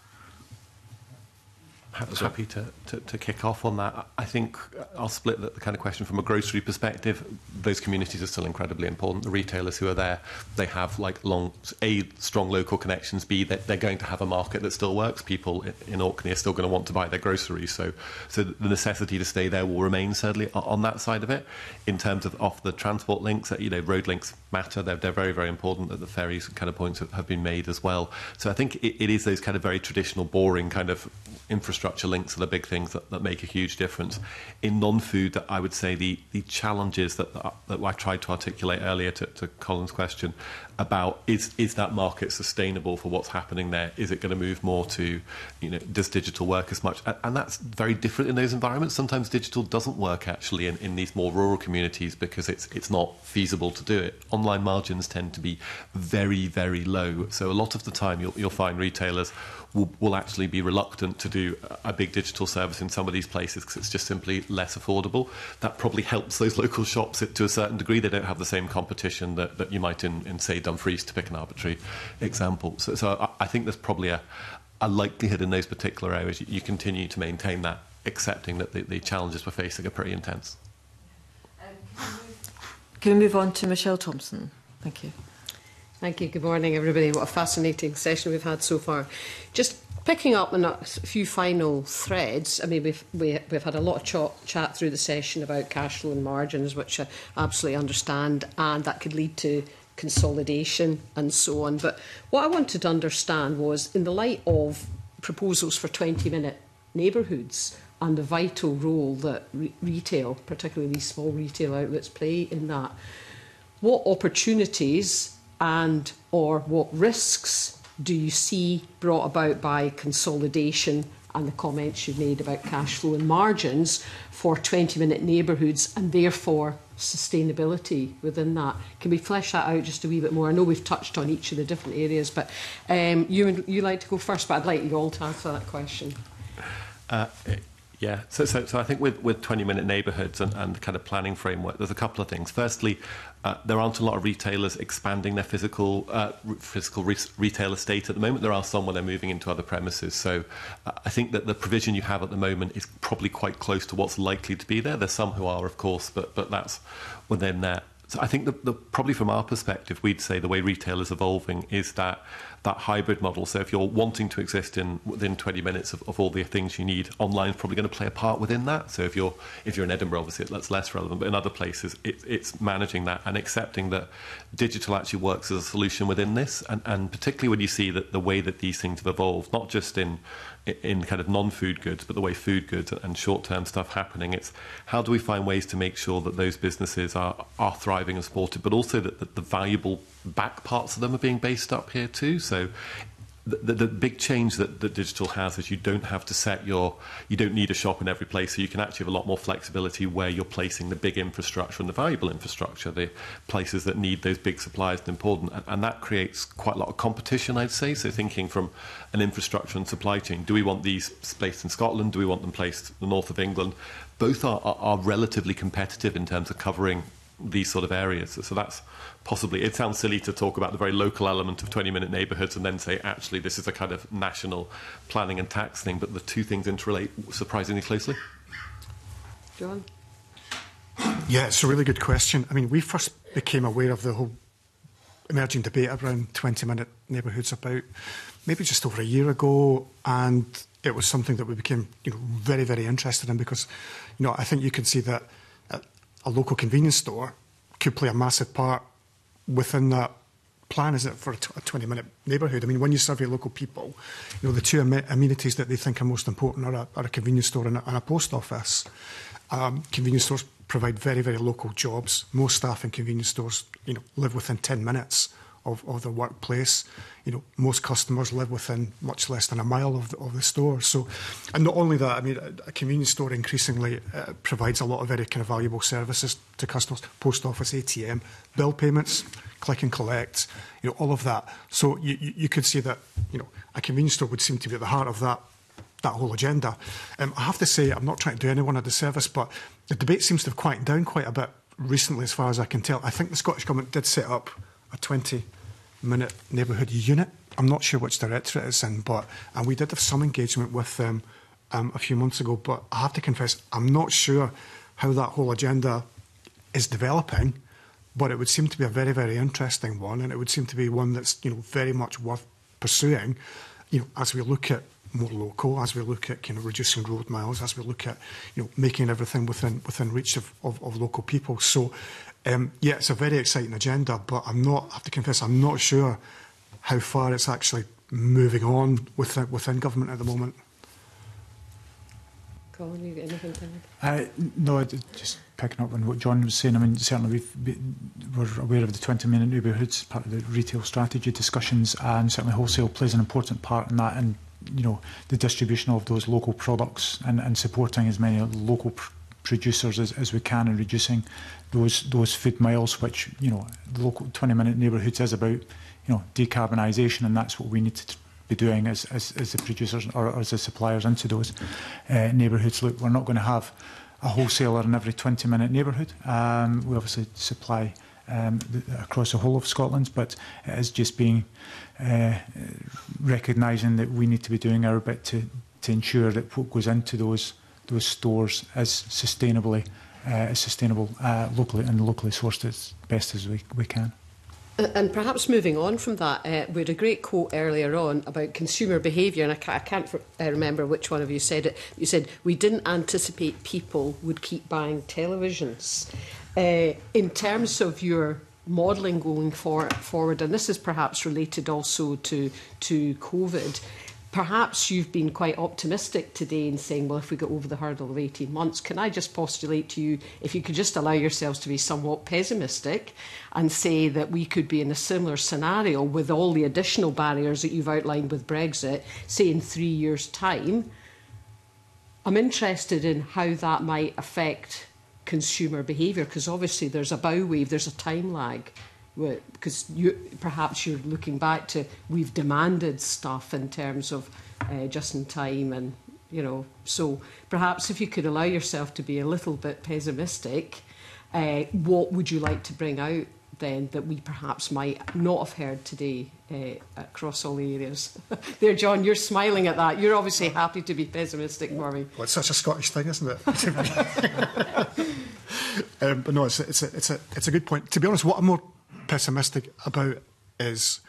Happy to kick off on that. I think I'll split the kind of question from a grocery perspective. Those communities are still incredibly important. The retailers who are there, they have like strong local connections. B, that they're going to have a market that still works. People in Orkney are still going to want to buy their groceries. So the necessity to stay there will remain certainly on that side of it. In terms of off the transport links, you know, road links matter. They're very, very important. That the ferries kind of points have been made as well. So I think it is those kind of very traditional, boring kind of infrastructure links are the big things that make a huge difference. In non-food, I would say the challenges that I tried to articulate earlier to Colin's question about is that market sustainable for what's happening there? Is it going to move more to, you know, does digital work as much? And that's very different in those environments. Sometimes digital doesn't work actually in these more rural communities because it's not feasible to do it. Online margins tend to be very, very low. So a lot of the time you'll find retailers will actually be reluctant to do a big digital service in some of these places because it's just simply less affordable. That probably helps those local shops to a certain degree. They don't have the same competition that you might in say, Dumfries, to pick an arbitrary example. So I think there's probably a likelihood in those particular areas you continue to maintain that, accepting that the challenges we're facing are pretty intense. Can we move on to Michelle Thompson? Thank you. Thank you. Good morning, everybody. What a fascinating session we've had so far. Just picking up on a few final threads. I mean, we've had a lot of chat through the session about cash flow and margins, which I absolutely understand, and that could lead to consolidation and so on. But what I wanted to understand was, in the light of proposals for 20-minute neighbourhoods and the vital role that retail, particularly these small retail outlets, play in that, what opportunities and or what risks do you see brought about by consolidation and the comments you made about cash flow and margins for 20-minute neighbourhoods and therefore sustainability within that. Can we flesh that out just a wee bit more? I know we've touched on each of the different areas, but you like to go first, but I'd like you all to answer that question. Yeah, so I think with 20-minute neighbourhoods and the kind of planning framework, there's a couple of things. Firstly, there aren't a lot of retailers expanding their physical retail estate at the moment. There are some where they're moving into other premises. So I think that the provision you have at the moment is probably quite close to what's likely to be there. There's some who are, of course, but that's within that. So I think probably from our perspective, we'd say the way retail is evolving is that hybrid model. So if you're wanting to exist within 20 minutes of all the things you need, online is probably going to play a part within that. So if you're in Edinburgh, obviously that's less relevant, but in other places, it's managing that and accepting that digital actually works as a solution within this. And particularly when you see that the way that these things have evolved, not just in kind of non-food goods, but the way food goods and short-term stuff happening, it's how do we find ways to make sure that those businesses are thriving and supported, but also that the valuable back parts of them are being based up here too. So the big change that digital has is you don't have to you don't need a shop in every place, so you can actually have a lot more flexibility where you're placing the big infrastructure and the valuable infrastructure, the places that need those big suppliers and important, and that creates quite a lot of competition, I'd say. So thinking from an infrastructure and supply chain, do we want these placed in Scotland? Do we want them placed in the north of England? Both are relatively competitive in terms of covering these sort of areas. So that's possibly, it sounds silly to talk about the very local element of 20-minute neighbourhoods and then say, actually, this is a kind of national planning and tax thing, but the two things interrelate surprisingly closely. John? Yeah, it's a really good question. I mean, we first became aware of the whole emerging debate around 20-minute neighbourhoods about maybe just over a year ago, and it was something that we became very, very interested in because, I think you can see that a local convenience store could play a massive part within that plan, is it, for a 20-minute neighbourhood? I mean, when you survey local people, the two amenities that they think are most important are a convenience store and a post office. Convenience stores provide very, very local jobs. Most staff in convenience stores, live within 10 minutes of their workplace. Most customers live within much less than a mile of the store. So, and not only that, I mean, a convenience store increasingly provides a lot of very kind of valuable services to customers: post office, ATM, bill payments, click and collect, all of that. So you could say that a convenience store would seem to be at the heart of that whole agenda. I have to say, I'm not trying to do anyone a disservice, but the debate seems to have quieted down quite a bit recently, as far as I can tell. I think the Scottish Government did set up a 20-minute neighbourhood unit. I'm not sure which directorate it's in, and we did have some engagement with them a few months ago, but I have to confess, I'm not sure how that whole agenda is developing, but it would seem to be a very, very interesting one, and it would seem to be one that's very much worth pursuing, as we look at more local, as we look at reducing road miles, as we look at making everything within reach of local people. So yeah, it's a very exciting agenda, but I have to confess, I'm not sure how far it's actually moving on within government at the moment. Colin, you got anything to add? No, just picking up on what John was saying. I mean, certainly we're aware of the 20-minute neighbourhoods, part of the retail strategy discussions, and certainly wholesale plays an important part in that, and the distribution of those local products and supporting as many local producers as we can, and reducing those food miles, which the local 20-minute neighbourhoods is about decarbonisation, and that's what we need to be doing as the producers or as the suppliers into those neighbourhoods. Look, we're not going to have a wholesaler in every 20-minute neighbourhood. We obviously supply across the whole of Scotland, but it is just being recognising that we need to be doing our bit to ensure that what goes into those stores is sustainable locally and locally sourced as best as we can. And perhaps moving on from that, we had a great quote earlier on about consumer behaviour, and I can't remember which one of you said it. You said, we didn't anticipate people would keep buying televisions. In terms of your modelling going forward, and this is perhaps related also to COVID, perhaps you've been quite optimistic today in saying, well, if we get over the hurdle of 18 months, can I just postulate to you, if you could just allow yourselves to be somewhat pessimistic and say that we could be in a similar scenario with all the additional barriers that you've outlined with Brexit, say in 3 years' time, I'm interested in how that might affect consumer behaviour, because obviously there's a bow wave, there's a time lag, because perhaps you're looking back to we've demanded stuff in terms of just in time, and so perhaps if you could allow yourself to be a little bit pessimistic, what would you like to bring out then that we perhaps might not have heard today across all the areas? There, John, you're smiling at that. You're obviously happy to be pessimistic, Murray. Well, it's such a Scottish thing, isn't it? But no, it's a good point. To be honest, what I'm more pessimistic about is,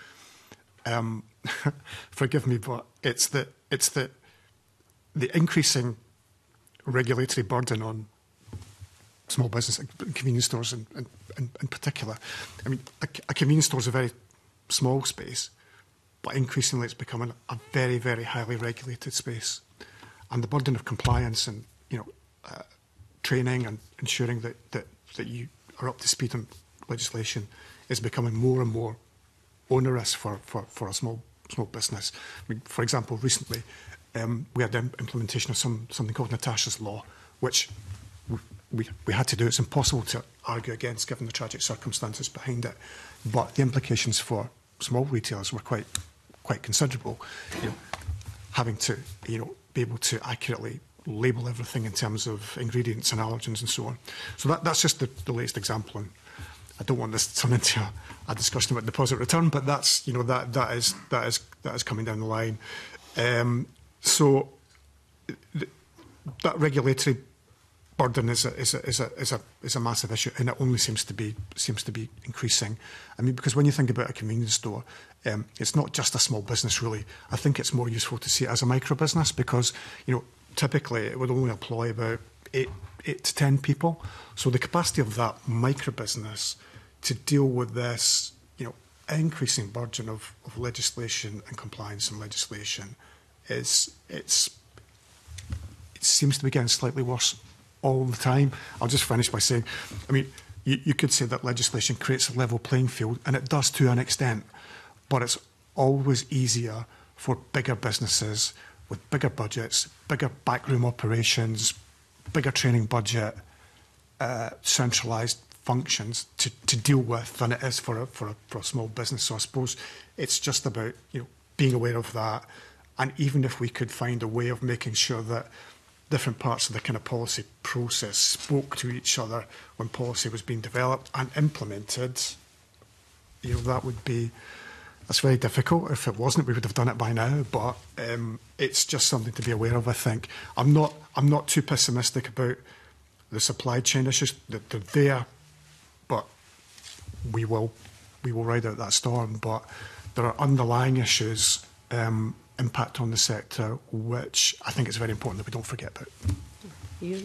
forgive me, but it's the increasing regulatory burden on small business, convenience stores in particular. I mean, a convenience store is a very small space, but increasingly it's becoming a very, very highly regulated space. And the burden of compliance and, training and ensuring that you are up to speed on legislation is becoming more and more onerous for a small business. I mean, for example, recently we had the implementation of something called Natasha's Law, which we had to do. It's impossible to argue against given the tragic circumstances behind it, but the implications for small retailers were quite considerable. Having to be able to accurately label everything in terms of ingredients and allergens and so on. So that's just the latest example, and I don't want this to turn into a discussion about deposit return, but that's that is coming down the line. So that regulatory burden is a massive issue, and it only seems to be increasing. I mean, because when you think about a convenience store, it's not just a small business really. I think it's more useful to see it as a micro business, because typically it would only employ about 8 to 10 people. So the capacity of that micro business to deal with this increasing burden of legislation and compliance and legislation it seems to be getting slightly worse all the time. I'll just finish by saying, I mean, you could say that legislation creates a level playing field, and it does to an extent, but it's always easier for bigger businesses with bigger budgets, bigger backroom operations, bigger training budget, centralised functions to deal with than it is for a small business. So I suppose it's just about being aware of that, and even if we could find a way of making sure that different parts of the kind of policy process spoke to each other when policy was being developed and implemented, that's very difficult. If it wasn't, we would have done it by now. But it's just something to be aware of, I think. I'm not too pessimistic about the supply chain issues. They're there, but we will ride out that storm. But there are underlying issues, impact on the sector, which I think it's very important that we don't forget about. Ian?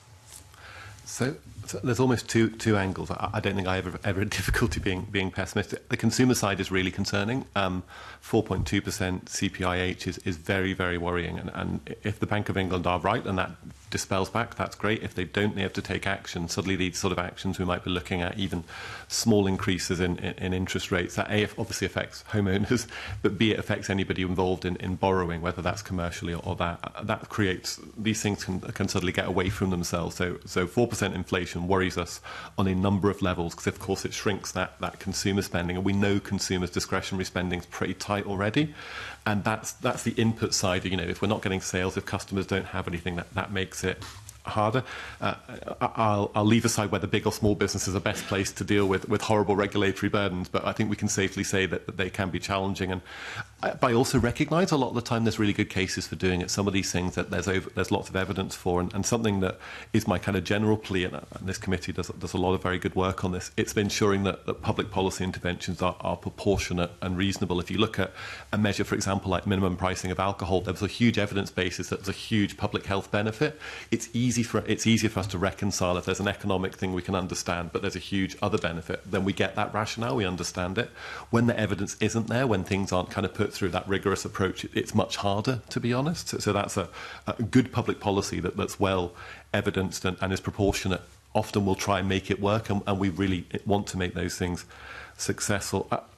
So there's almost two angles. I don't think I ever had difficulty being pessimistic. The consumer side is really concerning. 4.2% CPIH is very, very worrying. And if the Bank of England are right and that dispels back, that's great. If they don't, they have to take action. Suddenly these sort of actions we might be looking at, even small increases in interest rates, that A, obviously affects homeowners, but B, it affects anybody involved in borrowing, whether that's commercially or that creates, these things can suddenly get away from themselves. So 4% inflation worries us on a number of levels, because of course it shrinks that consumer spending, and we know consumers' discretionary spending is pretty tight already, and that's the input side. If we're not getting sales, if customers don't have anything, that makes it harder. I'll leave aside whether big or small businesses are best placed to deal with horrible regulatory burdens, but I think we can safely say that they can be challenging. But I also recognise a lot of the time there's really good cases for doing it. Some of these things that there's lots of evidence for, and something that is my kind of general plea, and this committee does a lot of very good work on this, it's ensuring that public policy interventions are proportionate and reasonable. If you look at a measure, for example, like minimum pricing of alcohol, there was a huge evidence basis that there's a huge public health benefit. It's easier for us to reconcile if there's an economic thing we can understand, but there's a huge other benefit, then we get that rationale, we understand it. When the evidence isn't there, when things aren't kind of put through that rigorous approach, it's much harder, to be honest. So that's a good public policy that's well evidenced and is proportionate. Often we'll try and make it work, and we really want to make those things successful. I think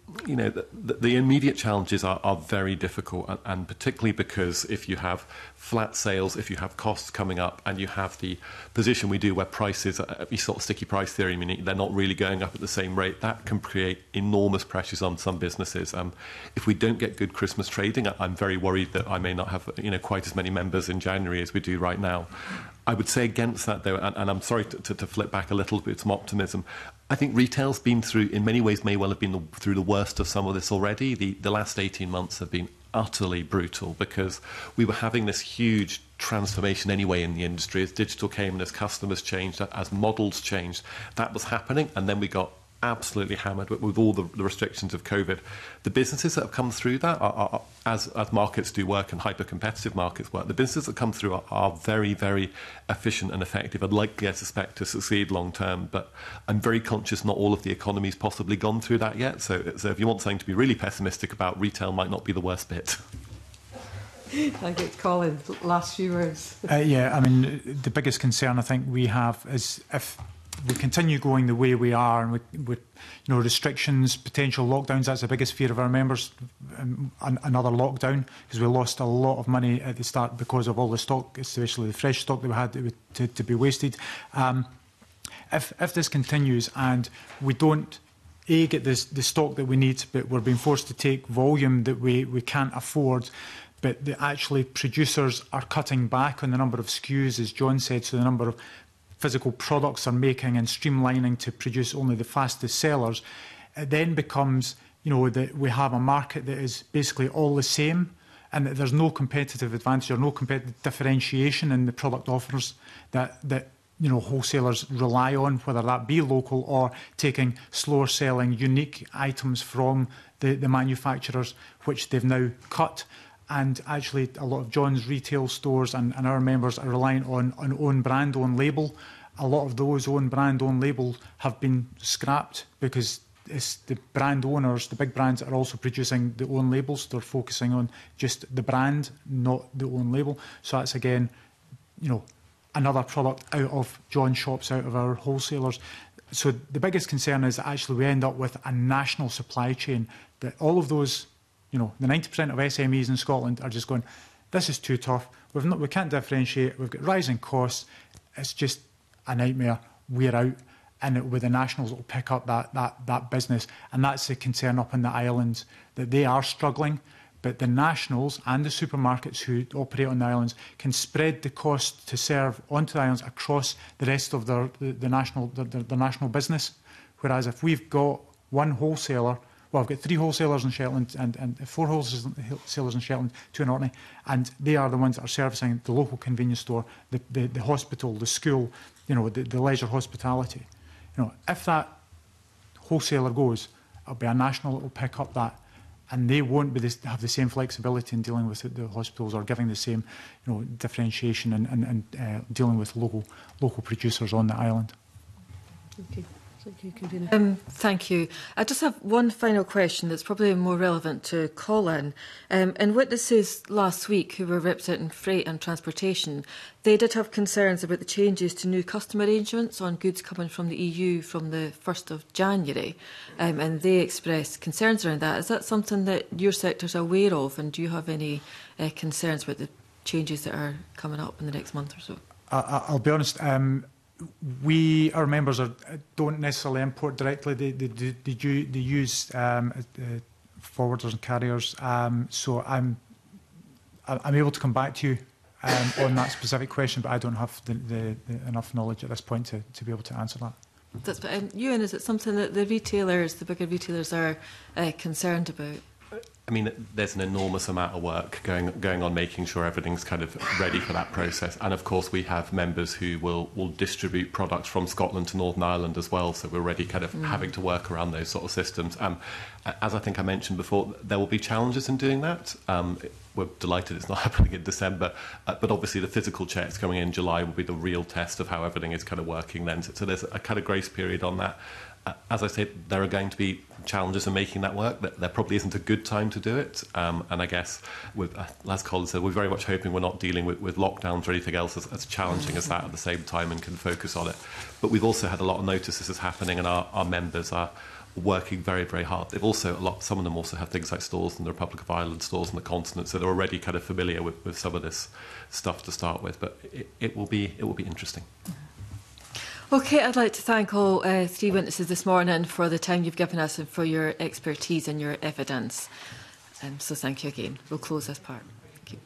you know, the immediate challenges are very difficult, and particularly because if you have flat sales, if you have costs coming up, and you have the position we do where prices, you sort of sticky price theory, meaning they're not really going up at the same rate, that can create enormous pressures on some businesses. If we don't get good Christmas trading, I'm very worried that I may not have, you know, quite as many members in January as we do right now. I would say against that, though, and I'm sorry to flip back a little bit, some optimism. I think retail's been through, in many ways, may well have been through the worst of some of this already. The last 18 months have been utterly brutal because we were having this huge transformation anyway in the industry. As digital came and as customers changed, as models changed, that was happening, and then we got absolutely hammered with all the restrictions of COVID. The businesses that have come through that, are as markets do work and hyper-competitive markets work, the businesses that come through are very, very efficient and effective and likely, I suspect, to succeed long term. But I'm very conscious not all of the economy's possibly gone through that yet. So if you want something to be really pessimistic about, retail might not be the worst bit. Thank you, Colin. Last few words. Yeah, I mean, the biggest concern I think we have is if we continue going the way we are, and with you know, restrictions, potential lockdowns. That's the biggest fear of our members. Another lockdown, because we lost a lot of money at the start because of all the stock, especially the fresh stock that we had to be wasted. If this continues and we don't get the stock that we need, but we're being forced to take volume that we can't afford, but actually producers are cutting back on the number of SKUs, as John said, so the number of physical products are making and streamlining to produce only the fastest sellers, it then becomes, you know, that we have a market that is basically all the same, and that there's no competitive advantage or no competitive differentiation in the product offers that you know, wholesalers rely on, whether that be local or taking slower selling unique items from the manufacturers, which they've now cut. And actually, a lot of John's retail stores and our members are relying on own brand, own label. A lot of those own brand, own label have been scrapped because it's the brand owners, the big brands, are also producing the own labels. They're focusing on just the brand, not the own label. So that's, again, you know, another product out of John's shops, out of our wholesalers. So the biggest concern is that actually we end up with a national supply chain that all of those, you know, the 90% of SMEs in Scotland are just going, this is too tough. We can't differentiate. We've got rising costs. It's just a nightmare. We're out. And with the nationals, it will pick up that business. And that's the concern up in the islands, that they are struggling. But the nationals and the supermarkets who operate on the islands can spread the cost to serve onto the islands across the rest of the national business. Whereas if we've got one wholesaler, well, I've got 3 wholesalers in Shetland and 4 wholesalers in Shetland, 2 in Orkney, and they are the ones that are servicing the local convenience store, the hospital, the school, you know, the leisure hospitality. You know, if that wholesaler goes, it'll be a national that will pick up that, and they won't have the same flexibility in dealing with the hospitals or giving the same, you know, differentiation and dealing with local producers on the island. Okay. Thank you. I just have one final question that's probably more relevant to Colin. And witnesses last week who were representing freight and transportation, they did have concerns about the changes to new customer arrangements on goods coming from the EU from the 1st of January. And they expressed concerns around that. Is that something that your sector's aware of? And do you have any concerns about the changes that are coming up in the next month or so? I'll be honest. Our members don't necessarily import directly. They use forwarders and carriers. So I'm able to come back to you on that specific question, but I don't have the enough knowledge at this point to be able to answer that. Ewan, is it something that the retailers, the bigger retailers, are concerned about? I mean, there's an enormous amount of work going on making sure everything's kind of ready for that process. And of course, we have members who will distribute products from Scotland to Northern Ireland as well. So we're already kind of having to work around those sort of systems. As I think I mentioned before, there will be challenges in doing that. We're delighted it's not happening in December. But obviously, the physical checks coming in July will be the real test of how everything is kind of working then. So there's a kind of grace period on that. As I said, there are going to be challenges in making that work. There probably isn't a good time to do it. And I guess, as Colin said, we're very much hoping we're not dealing with lockdowns or anything else as challenging as that at the same time and can focus on it. But we've also had a lot of notice this is happening, and our members are working very, very hard. They've also some of them also have things like stores in the Republic of Ireland, stores on the continent, so they're already kind of familiar with some of this stuff to start with. But it will be interesting. Okay, I'd like to thank all three witnesses this morning for the time you've given us and for your expertise and your evidence. So thank you again. We'll close this part. Thank you.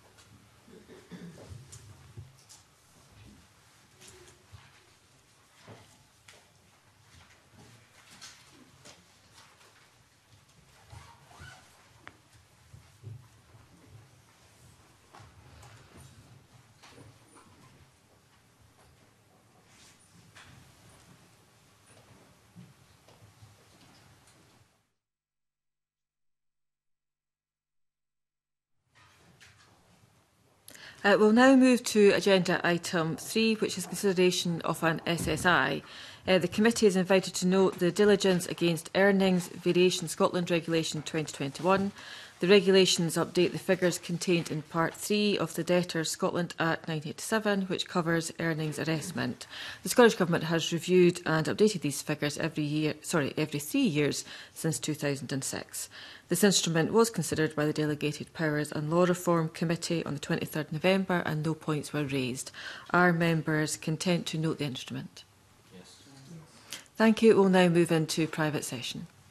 We'll now move to agenda item 3, which is consideration of an SSI. The committee is invited to note the diligence against Earnings Variation Scotland Regulation 2021. The regulations update the figures contained in Part 3 of the Debtors Scotland Act 1987, which covers earnings arrestment. The Scottish Government has reviewed and updated these figures every 3 years since 2006. This instrument was considered by the Delegated Powers and Law Reform Committee on the 23rd November and no points were raised. Are members content to note the instrument? Yes. Thank you. We'll now move into private session.